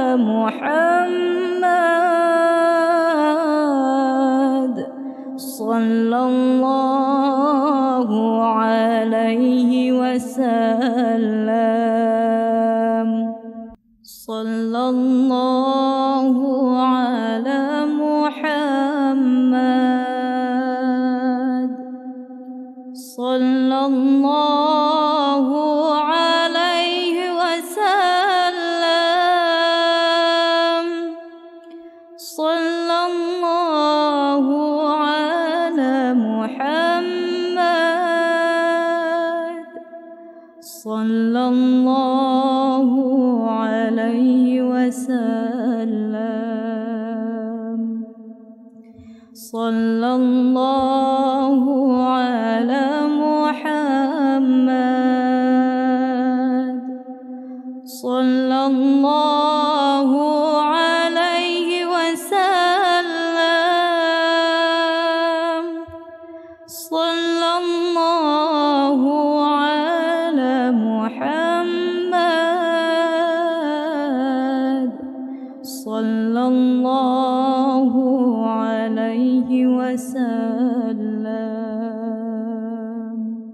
محمد. صلى الله عليه وسلم. صلى الله على محمد. صلى الله عليه وسلم. صلى الله على محمد. صلى الله عليه وسلم. صلى الله على محمد. صلى الله عليه وسلم. صلى الله على محمد. صلى الله عليه وسلم.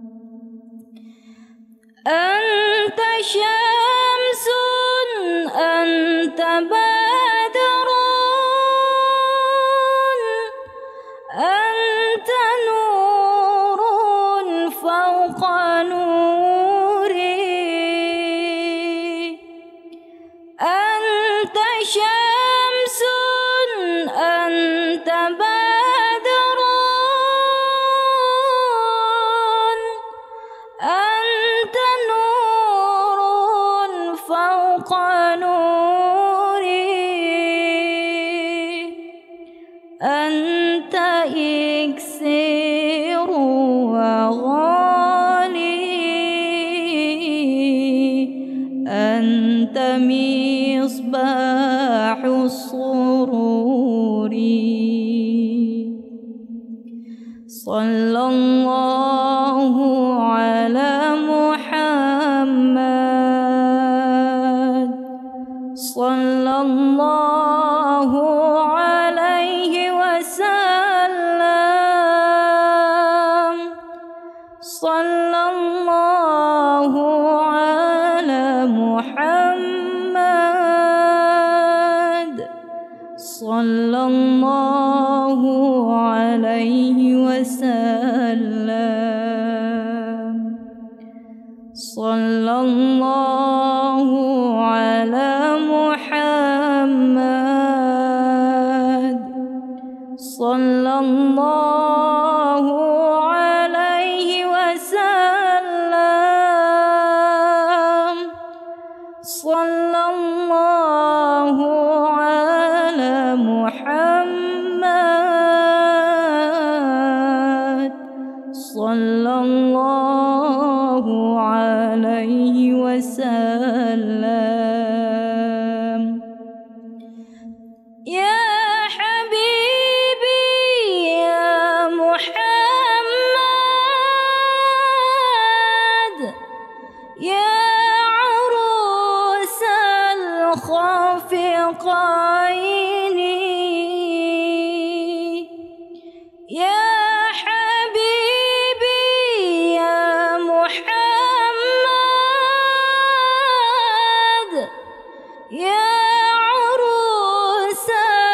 أنت شمس أنت بدر أنت نور فوق نوري. أنت شمس أنت بدر أنت نور فوق نوري. أنت إكسير وغالي أنت مصباح السرور. صلى الله على محمد. صلى الله عليه وسلم. صلى الله على محمد. صلى الله عليه وسلم. صلى الله على محمد. صلى الله عليه وسلم. صلى الله على محمد. صلى الله عليه وسلم. يا حبيبي يا محمد يا عروس الخافقين. يا حبيبي يا محمد يا عروس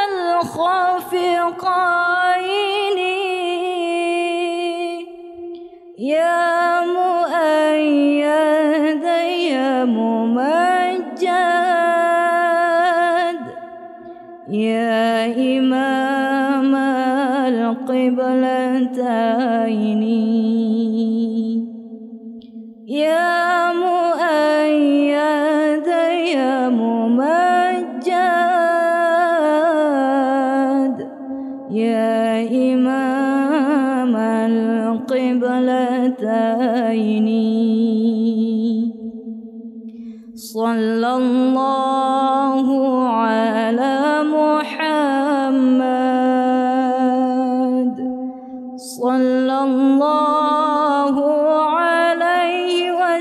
الخافقين. يا مؤيد يا ممجد يا إمام القبلتين. يا مؤيد يا ممجد يا إمام القبلتين. صلى الله على محمد. صلى الله عليه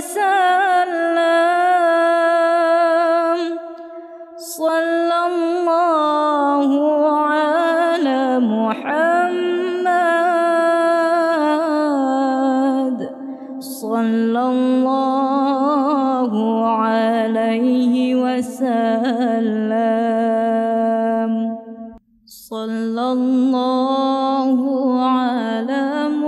وسلم. صلى الله على محمد. صلى الله عليه وسلم. صلى الله على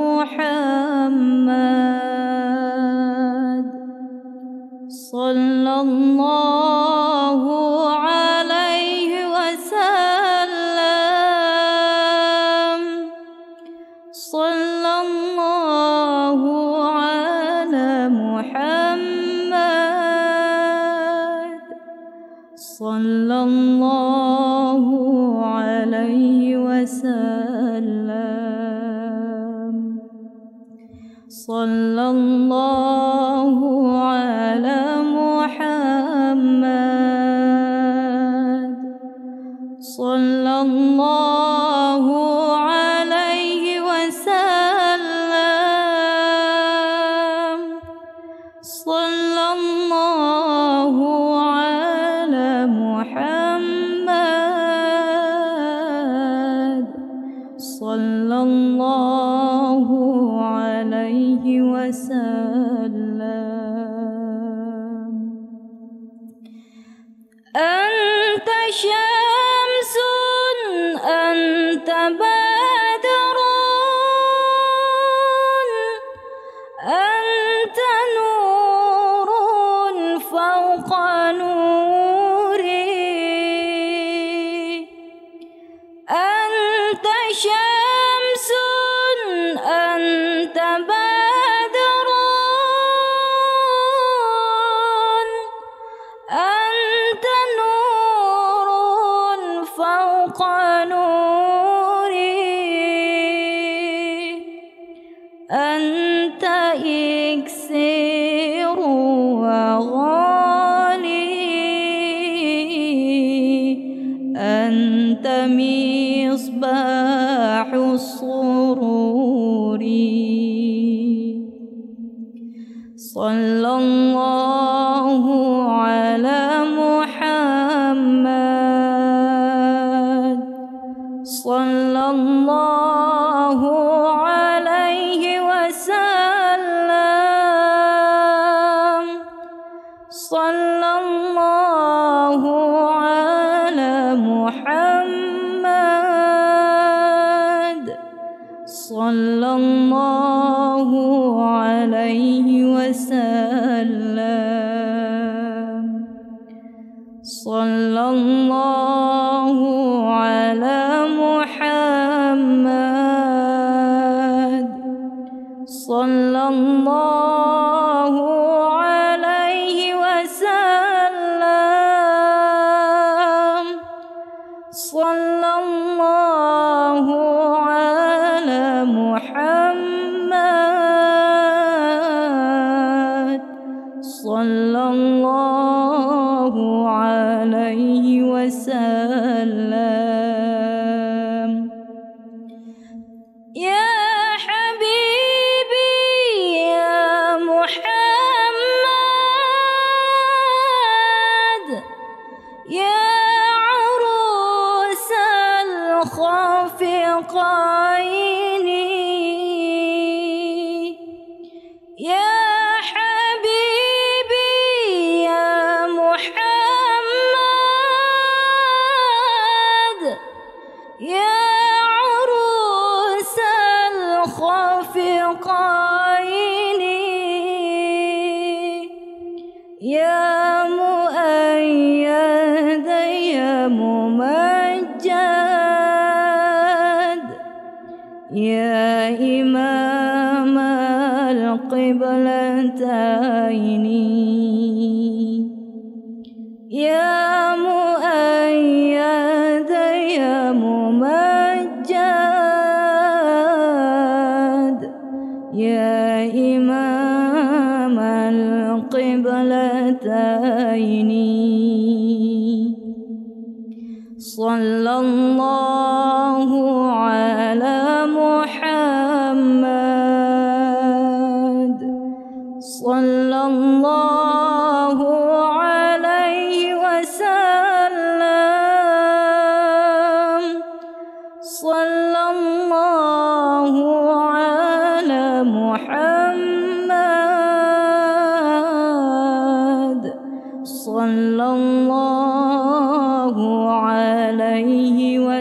محمد. صلى الله عليه وسلم. صلى الله على محمد. صلى الله على محمد صلى الله عليه وسلم صلى الله على محمد صلى الله عليه وسلم. أنت شمس أنت بدر أنت نور فوق نوري أنت شمس أنت بدر أنت نور فوق نوري أنت إكسير وغالي أنت مصباح السرور صلى الله على محمد صلى الله عليه وسلم صلى الله على محمد صلى الله عليه وسلم صلى الله على محمد صلى الله عليه وسلم صلى الله على محمد صلى الله عليه وسلم. يا حبيبي يا محمد يا عروس الخافقين يا حبيبي يا محمد يا عروس الخافقين يا مؤيد يا ممجد يا إمام القبلتين يا مؤيد يا ممجد يا إمام القبلتين صلى الله على محمد صلى الله عليه وسلم صلى الله على محمد صلى الله عليه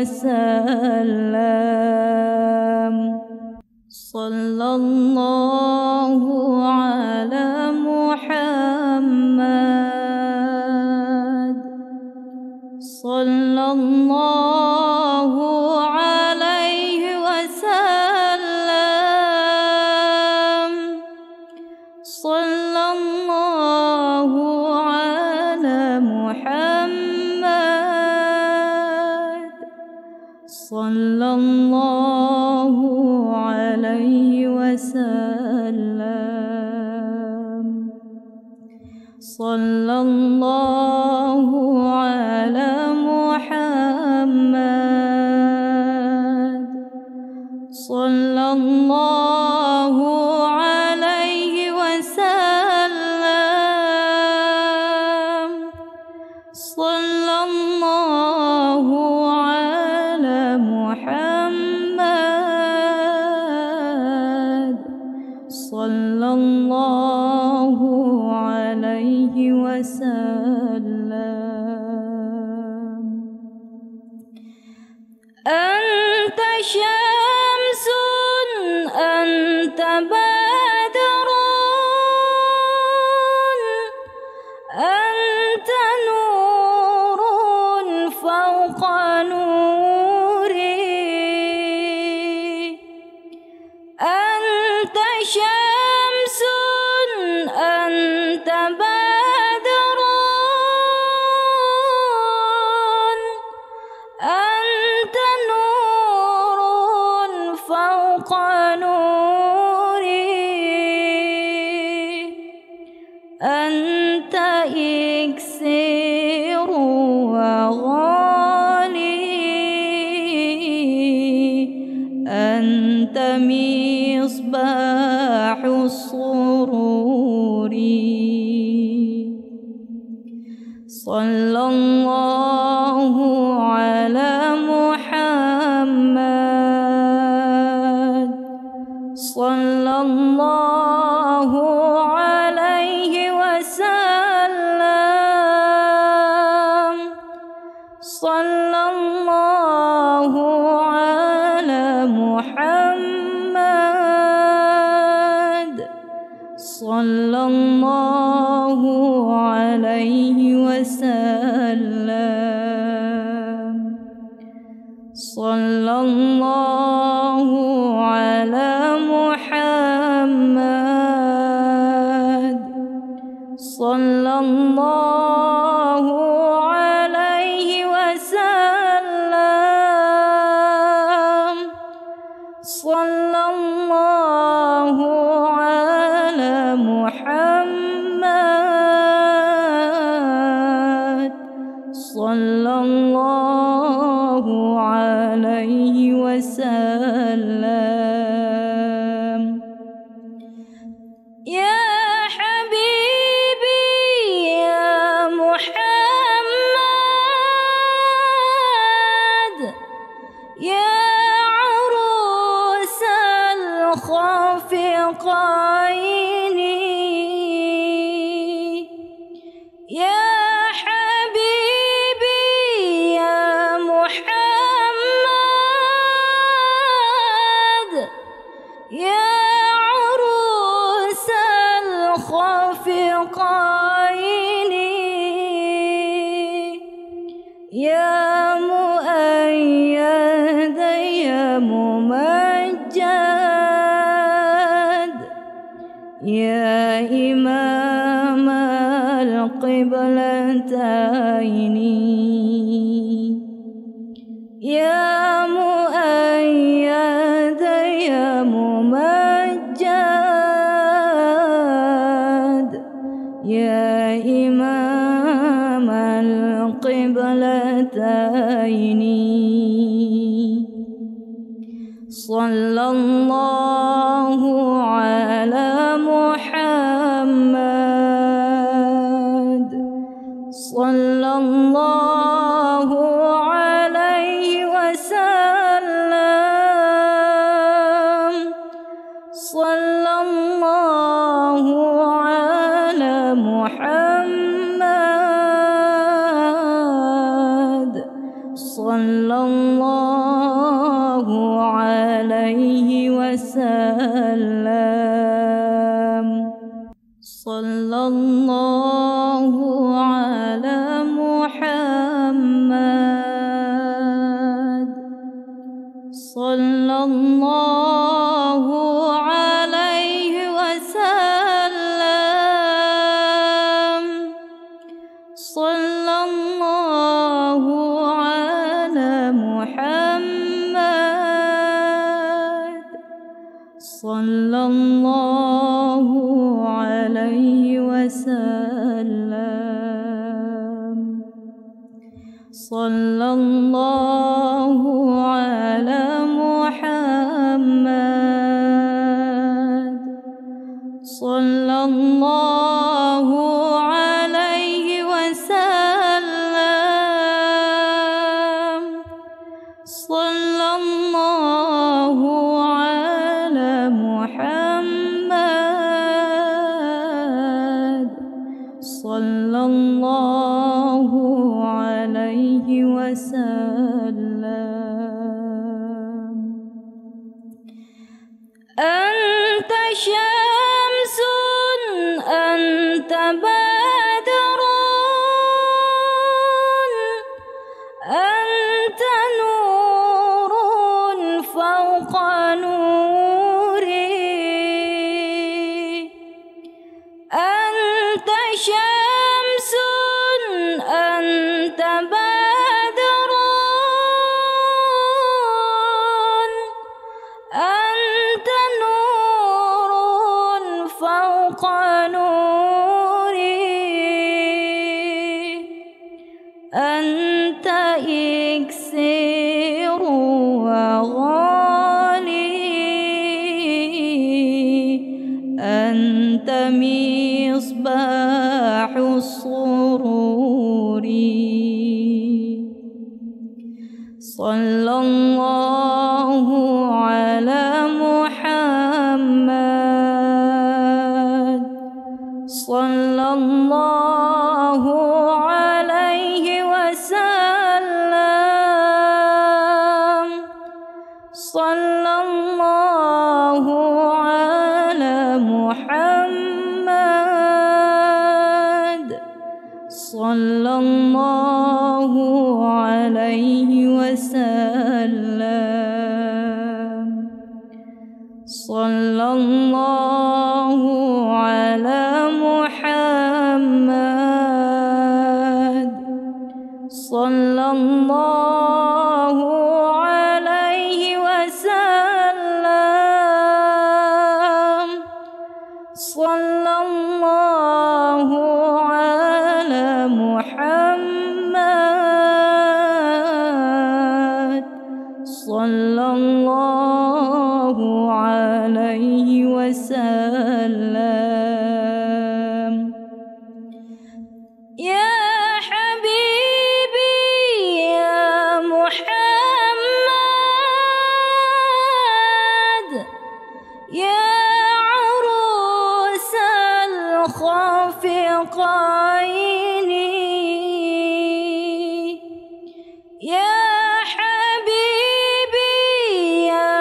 وسلم صلى الله على محمد صلى الله على محمد صلى الله عليه وسلم صلى الله على محمد صلى الله عليه وسلم. أنت شمس أنت بدر أنت نور فوق نوري أنت شمس أنت بدر أنت نور فوق نوري أنت إكسير وغالي أنت مصباح السرور صلى الله على محمد صلى الله عليه وسلم صلى الله على محمد صلى الله عليه وسلم صلى الله على محمد صلى الله عليه وسلم صلى الله على محمد صلى الله عليه وسلم. يا حبيبي يا محمد يا عروس الخافقين يا حبيبي يا محمد يا عروس الخافقين يا مؤيد يا ممجد يا إمام القبلتين يا مؤيد يا ممجد يا إمام القبلتين صلى الله على محمد صلى الله عليه وسلم صلى الله على محمد صلى الله عليه وسلم صلى الله على محمد صلى الله عليه وسلم صلى الله على محمد صلى الله عليه وسلم. الله عليه وسلم صلى الله على محمد صلى الله عليه وسلم أنت شمس أنت بدر أنت نور فوق نوري أنت شمس أنت بدر أنت نور فوق نوري أنت إكسير وغالي أنت مصباح السرور صلى الله على محمد صلى الله عليه وسلم صلى الله على محمد صلى الله عليه وسلم صلى الله على محمد صلى الله عليه وسلم صلى الله على محمد صلى الله عليه وسلم يا حبيبي يا محمد يا عروس الخافقين يا حبيبي يا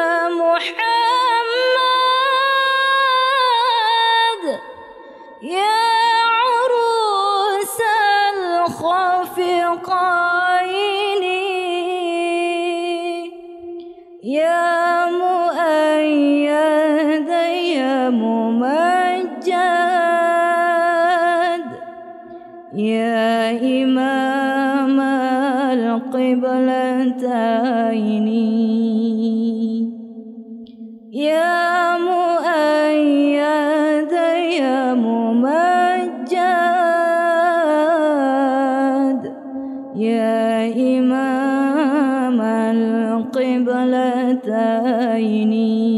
محمد يا عروس الخافقين يا مؤيد يا ممجد يا إمام القبلتين يا مؤيد يا ممجد يا إمام القبلتين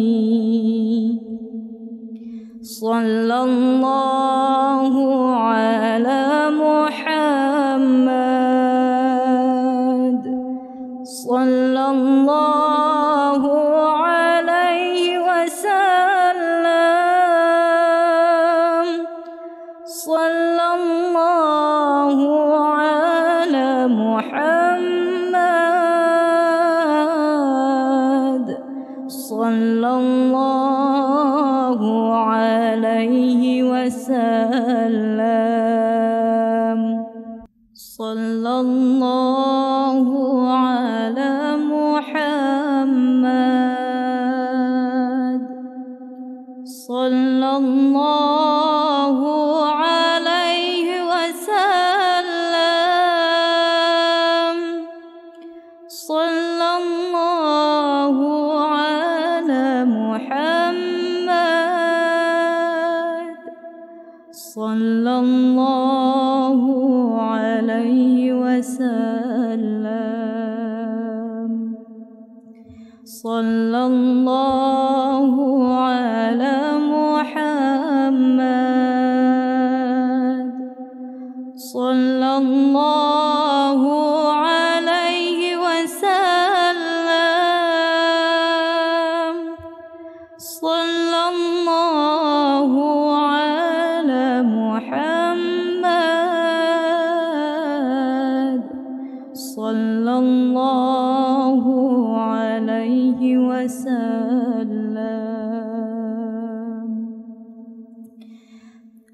صلى الله على محمد صلى الله عليه وسلم صلى الله على محمد صلى الله عليه وسلم صلى الله على محمد صلى الله عليه وسلم صلى الله على محمد صلى الله عليه وسلم صلى الله على محمد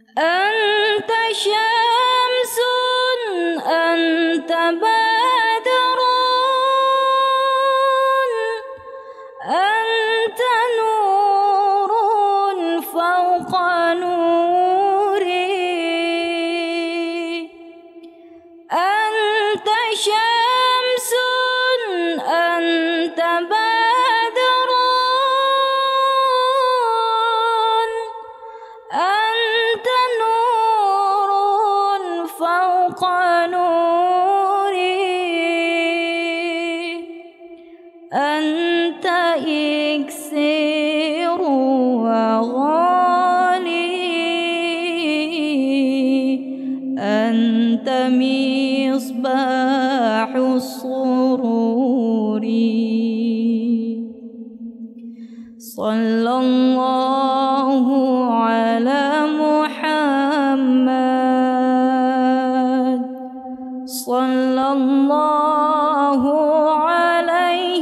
أنت شمس أنت بدر أنت نور فوق نوري أنت شمس أنت بدر أنت نور فوق نوري أنت إكسير وغالي أنت مصباح السرور صلى الله على محمد صلى الله عليه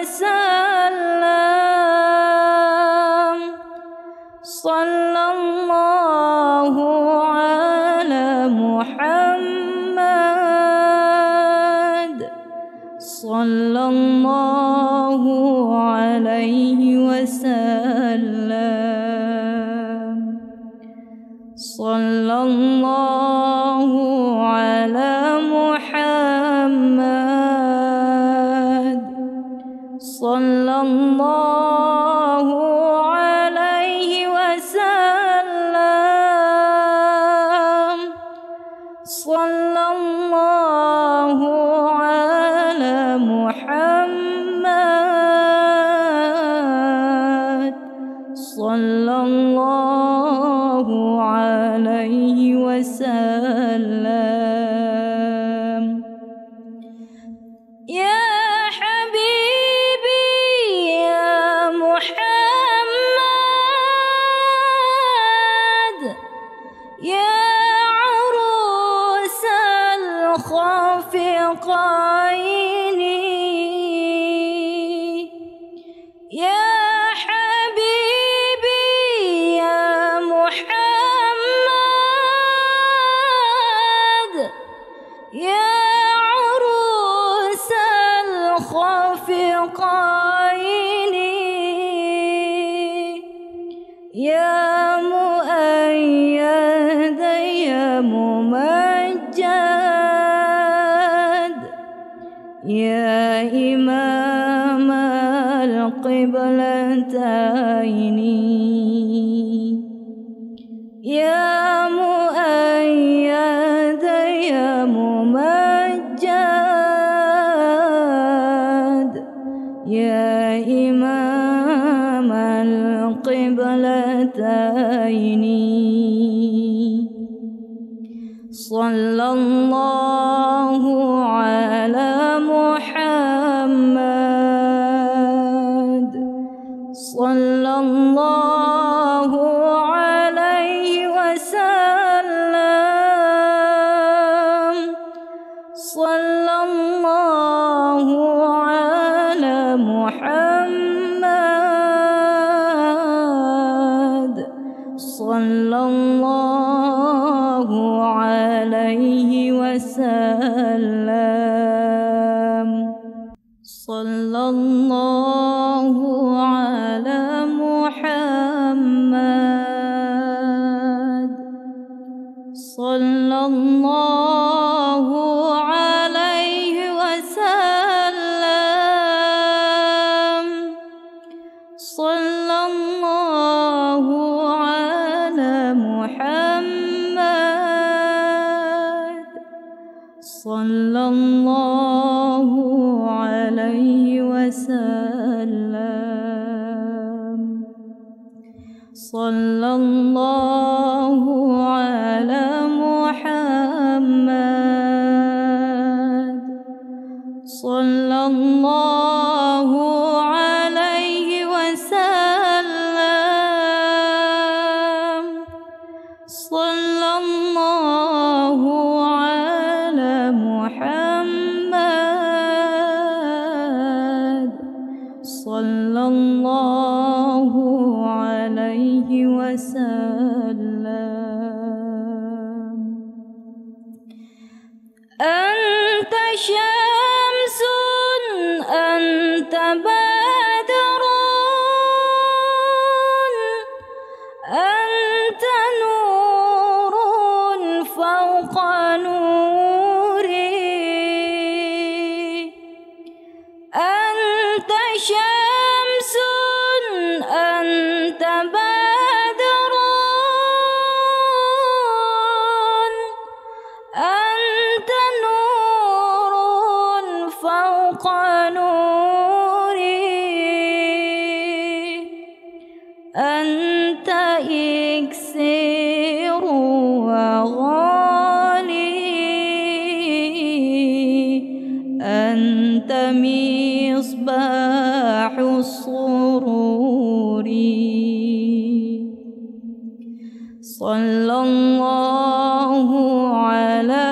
وسلم صلى الله على محمد صلى الله عليه وسلم صلى الله على محمد صلى الله عليه وسلم صلى الله على محمد صلى الله عليه وسلم يا حبيبي يا محمد يا عروس الخافقين يا حبيبي يا محمد يا عروس الخافقين يا مؤيد يا ممجد يا إمام القبلتين يا مؤيد يا ممجد يا إمام القبلتين صلى الله على محمد صلى الله عليه وسلم صلى الله على محمد صلى الله عليه وسلم صلى الله على محمد صلى الله عليه وسلم صلى الله على محمد صلى الله عليه وسلم صلى الله على محمد صلى الله عليه وسلم صلى الله على محمد صلى الله عليه وسلم شمس أنت بدر أنت نور فوق نوري أنت شمس أنت بدر أنت نور فوق نوري أنت إكسير وغالي أنت مصباح السرور صلى الله على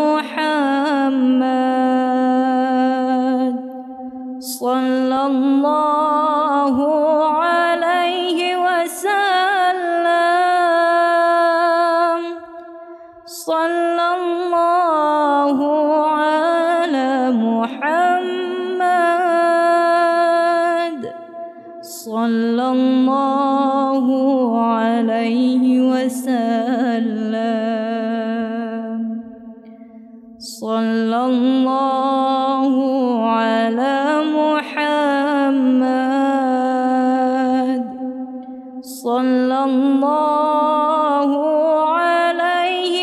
محمد صلى الله عليه وسلم صلى الله على محمد صلى الله عليه وسلم صلى الله على محمد صلى الله عليه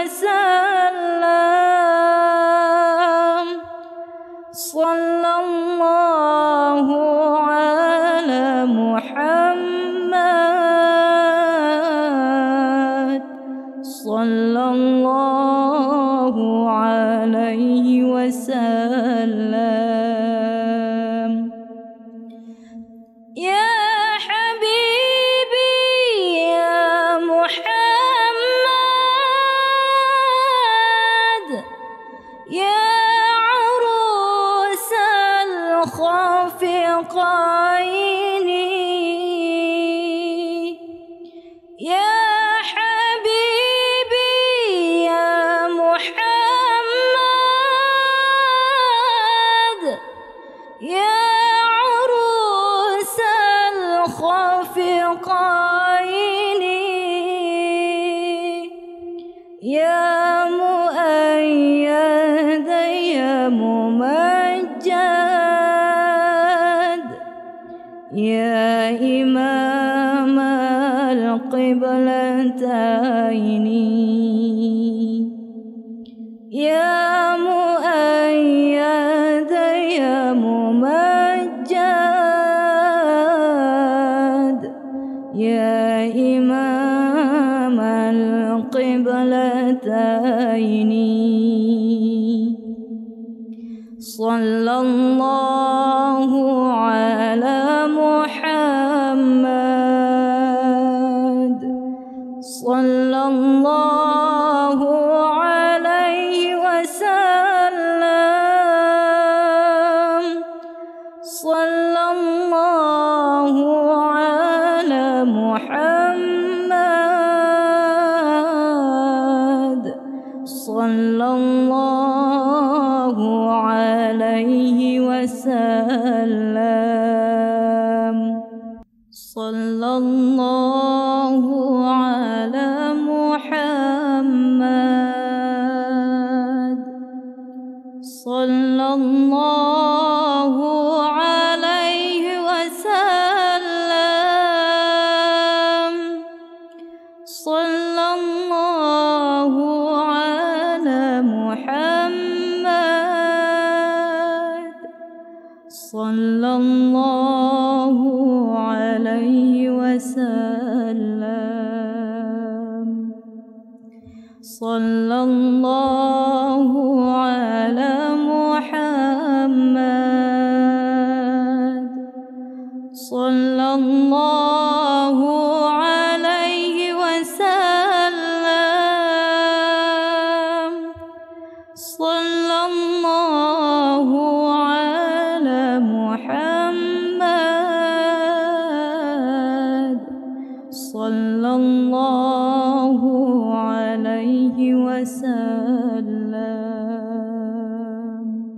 وسلم صلى الله على محمد صلى الله عليه وسلم يا حبيبي يا محمد يا عروس الخافقين يا حبيبي يا محمد يا عروس الخافقين يا مؤيد يا ممجد يا إمام القبلتين يا مؤيد يا ممجد يا إمام القبلتين صلى الله على محمد صلى الله عليه وسلم صلى الله على محمد صلى الله عليه وسلم صلى الله على محمد صلى الله عليه وسلم صلى الله على محمد صلى الله عليه وسلم صلى الله على محمد صلى الله عليه وسلم صلى الله على محمد صلى الله عليه وسلم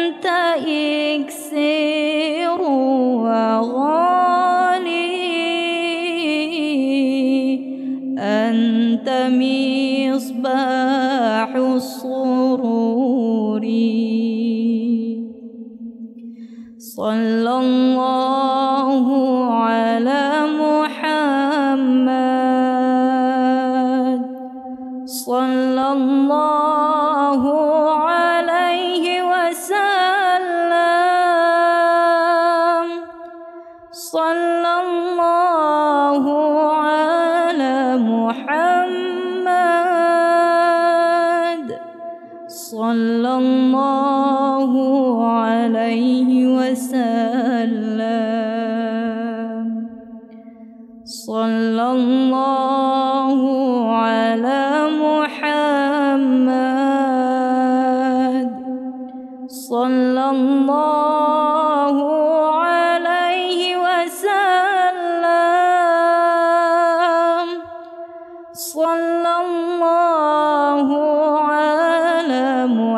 أنت إكسير وغالي، أنت مصباح السرور. صلى الله على محمد، صلى الله عليه وسلم، صلى الله على محمد، صلى الله عليه وسلم، صلى الله على محمد، صلى الله عليه وسلم، صلى الله على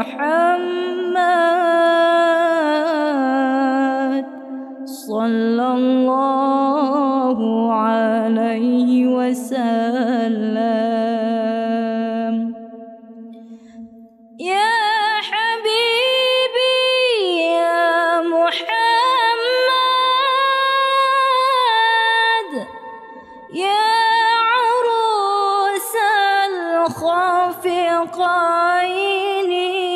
محمد، صلى الله عليه وسلم. يا حبيبي يا محمد، يا عروس الخافقين،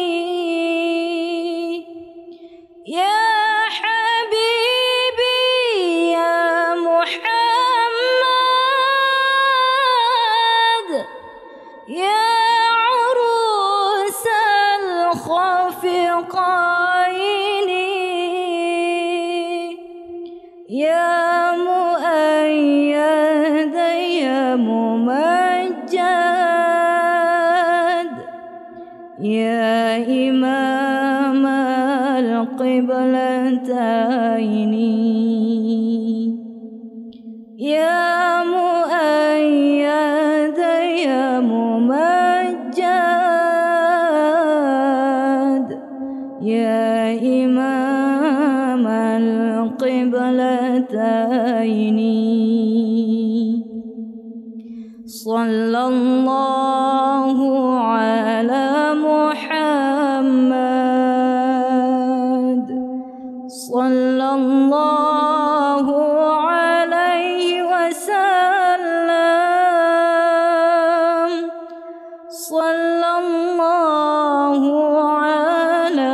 يا حبيبي يا محمد، يا عروس الخافقين، يا مؤيد يا ممجد، يا إمام القبلتين، يا مؤيد يا ممجد، يا إمام القبلتين. صلى الله على محمد، صلى الله عليه وسلم، صلى الله على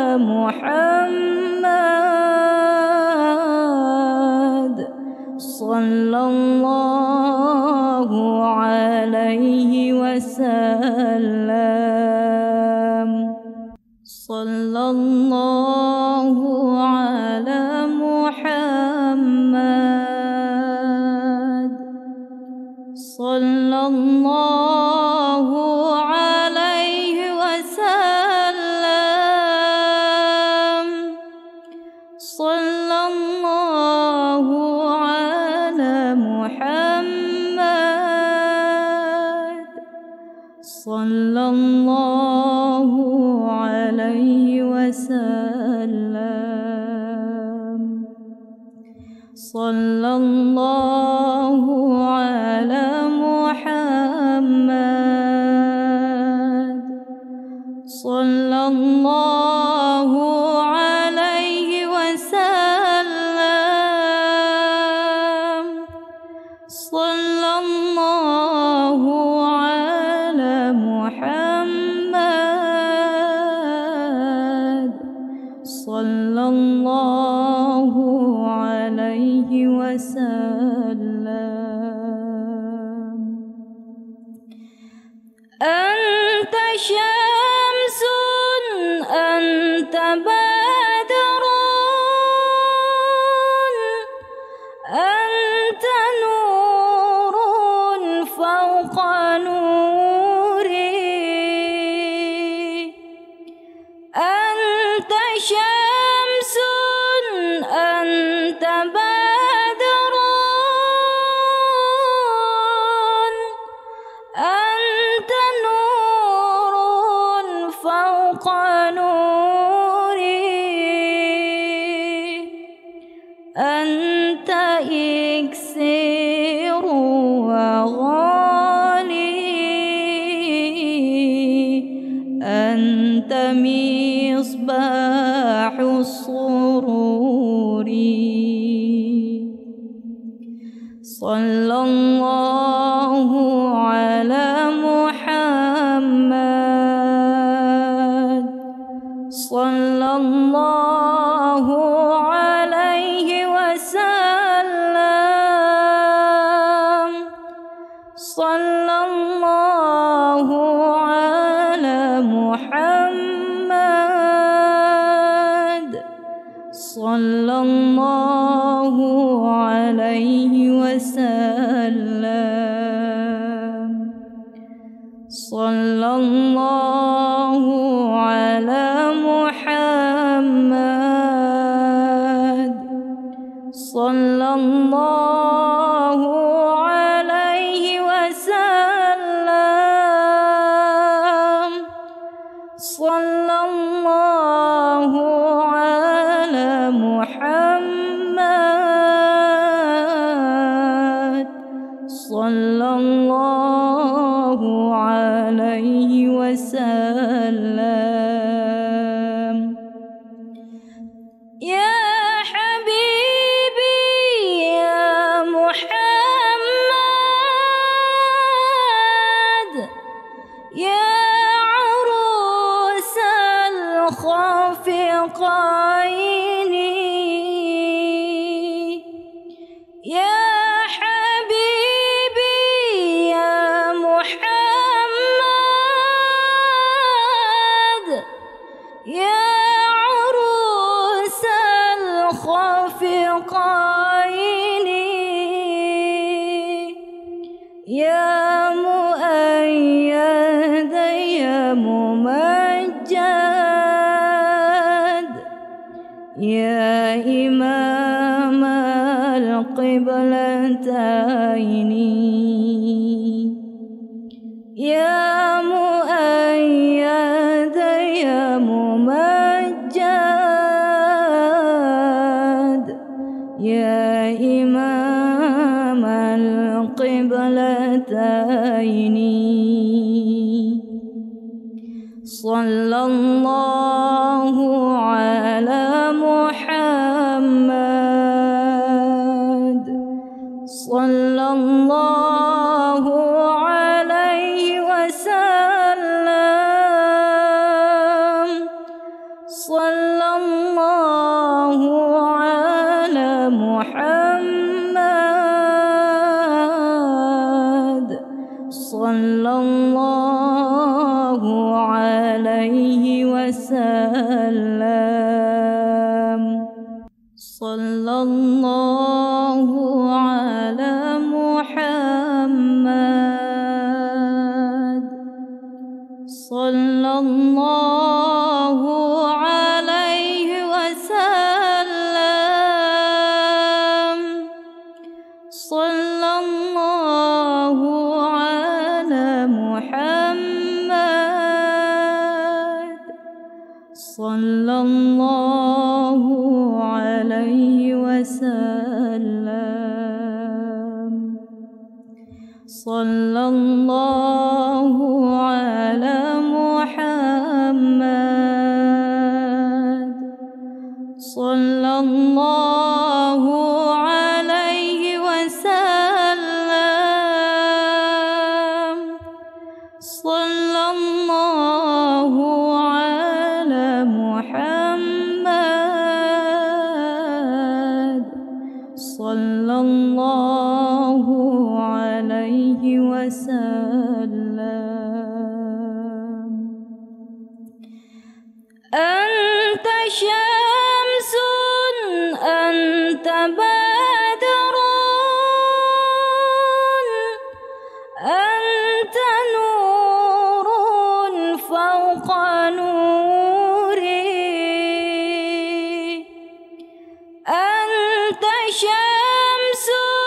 محمد، صلى الله عليه وسلم، صلى الله على محمد، صلى الله عليه وسلم، صلى الله على محمد، صلى الله عليه وسلم، صلى الله على محمد، صلى الله عليه وسلم، صلى الله على محمد، صلى الله عليه وسلم. أنت شمس أنت بدر، أنت نور فوق نوري، أنت شمس أنت بدر، إكسير وغالي، أنت مصباح السرور. صلى الله على محمد، صلى الله عليه وسلم، صلى الله على محمد، صلى الله عليه وسلم، صلى الله على محمد، صلى الله عليه وسلم، صلى الله على محمد، صلى الله عليه وسلم. يا حبيبي يا محمد، يا عروس الخافقين، يا حبيبي يا محمد، يا عروس الخافقين، يا مؤيد يا ممجد، يا إمام القبلتين، يا مؤيد يا ممجد، يا إمام القبلتين. صلى الله على محمد، صلى الله عليه وسلم، صلى الله على محمد، صلى الله عليه وسلم، صلى الله على محمد، صلى الله عليه وسلم، صلى الله على محمد، صلى الله عليه وسلم، صلى الله على محمد، صلى الله عليه وسلم، صلى الله على محمد، صلى الله عليه وسلم. أنت شمس أنت بدر، أنت نور فوق نوري، أنت شمس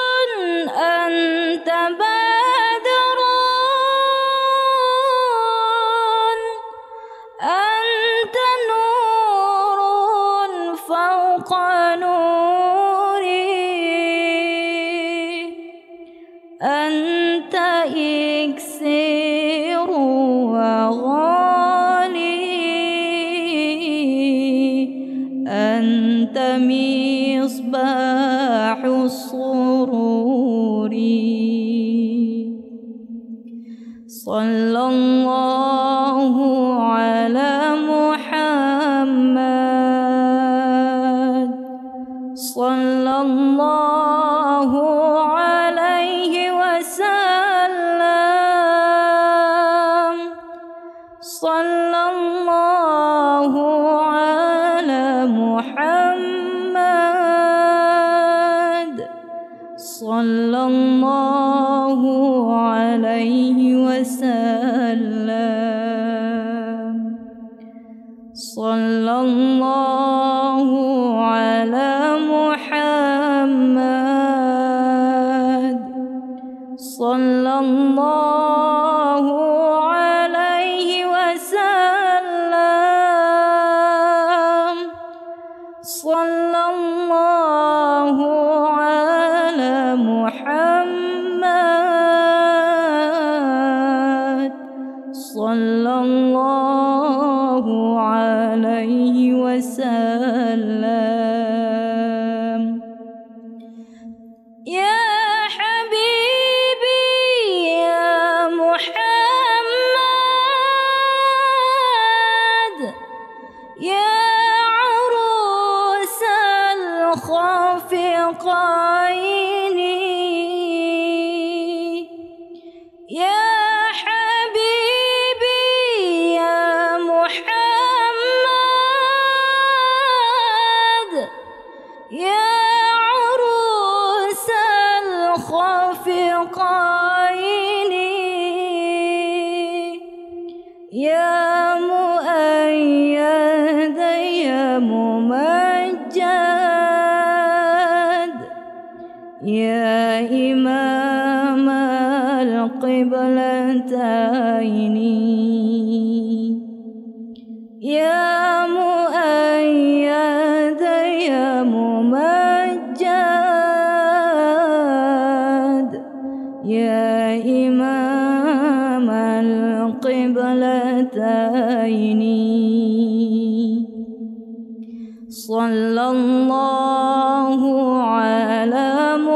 أنت بدر، أنت نور فوق نوري، أنت مصباح السرور. صلى الله على محمد، صلى الله عليه وسلم، صلى الله على محمد، صلى الله عليه وسلم، صلى الله على محمد، صلى الله عليه وسلم، صلى الله على محمد، صلى الله عليه وسلم. يا حبيبي يا محمد، يا عروس الخافقين، يا حبيبي يا محمد، يا عروس الخافقين، يا مؤيد يا ممجد، يا إمام القبلتين، يا مؤيد يا ممجد، يا إمام القبلتين. صلى الله على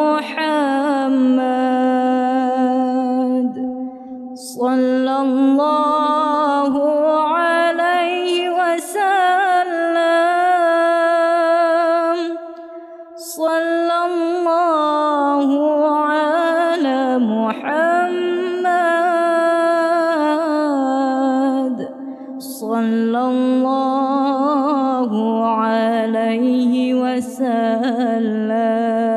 محمد، صلى الله عليه وسلم، صلى الله على محمد، صلى الله عليه وسلم.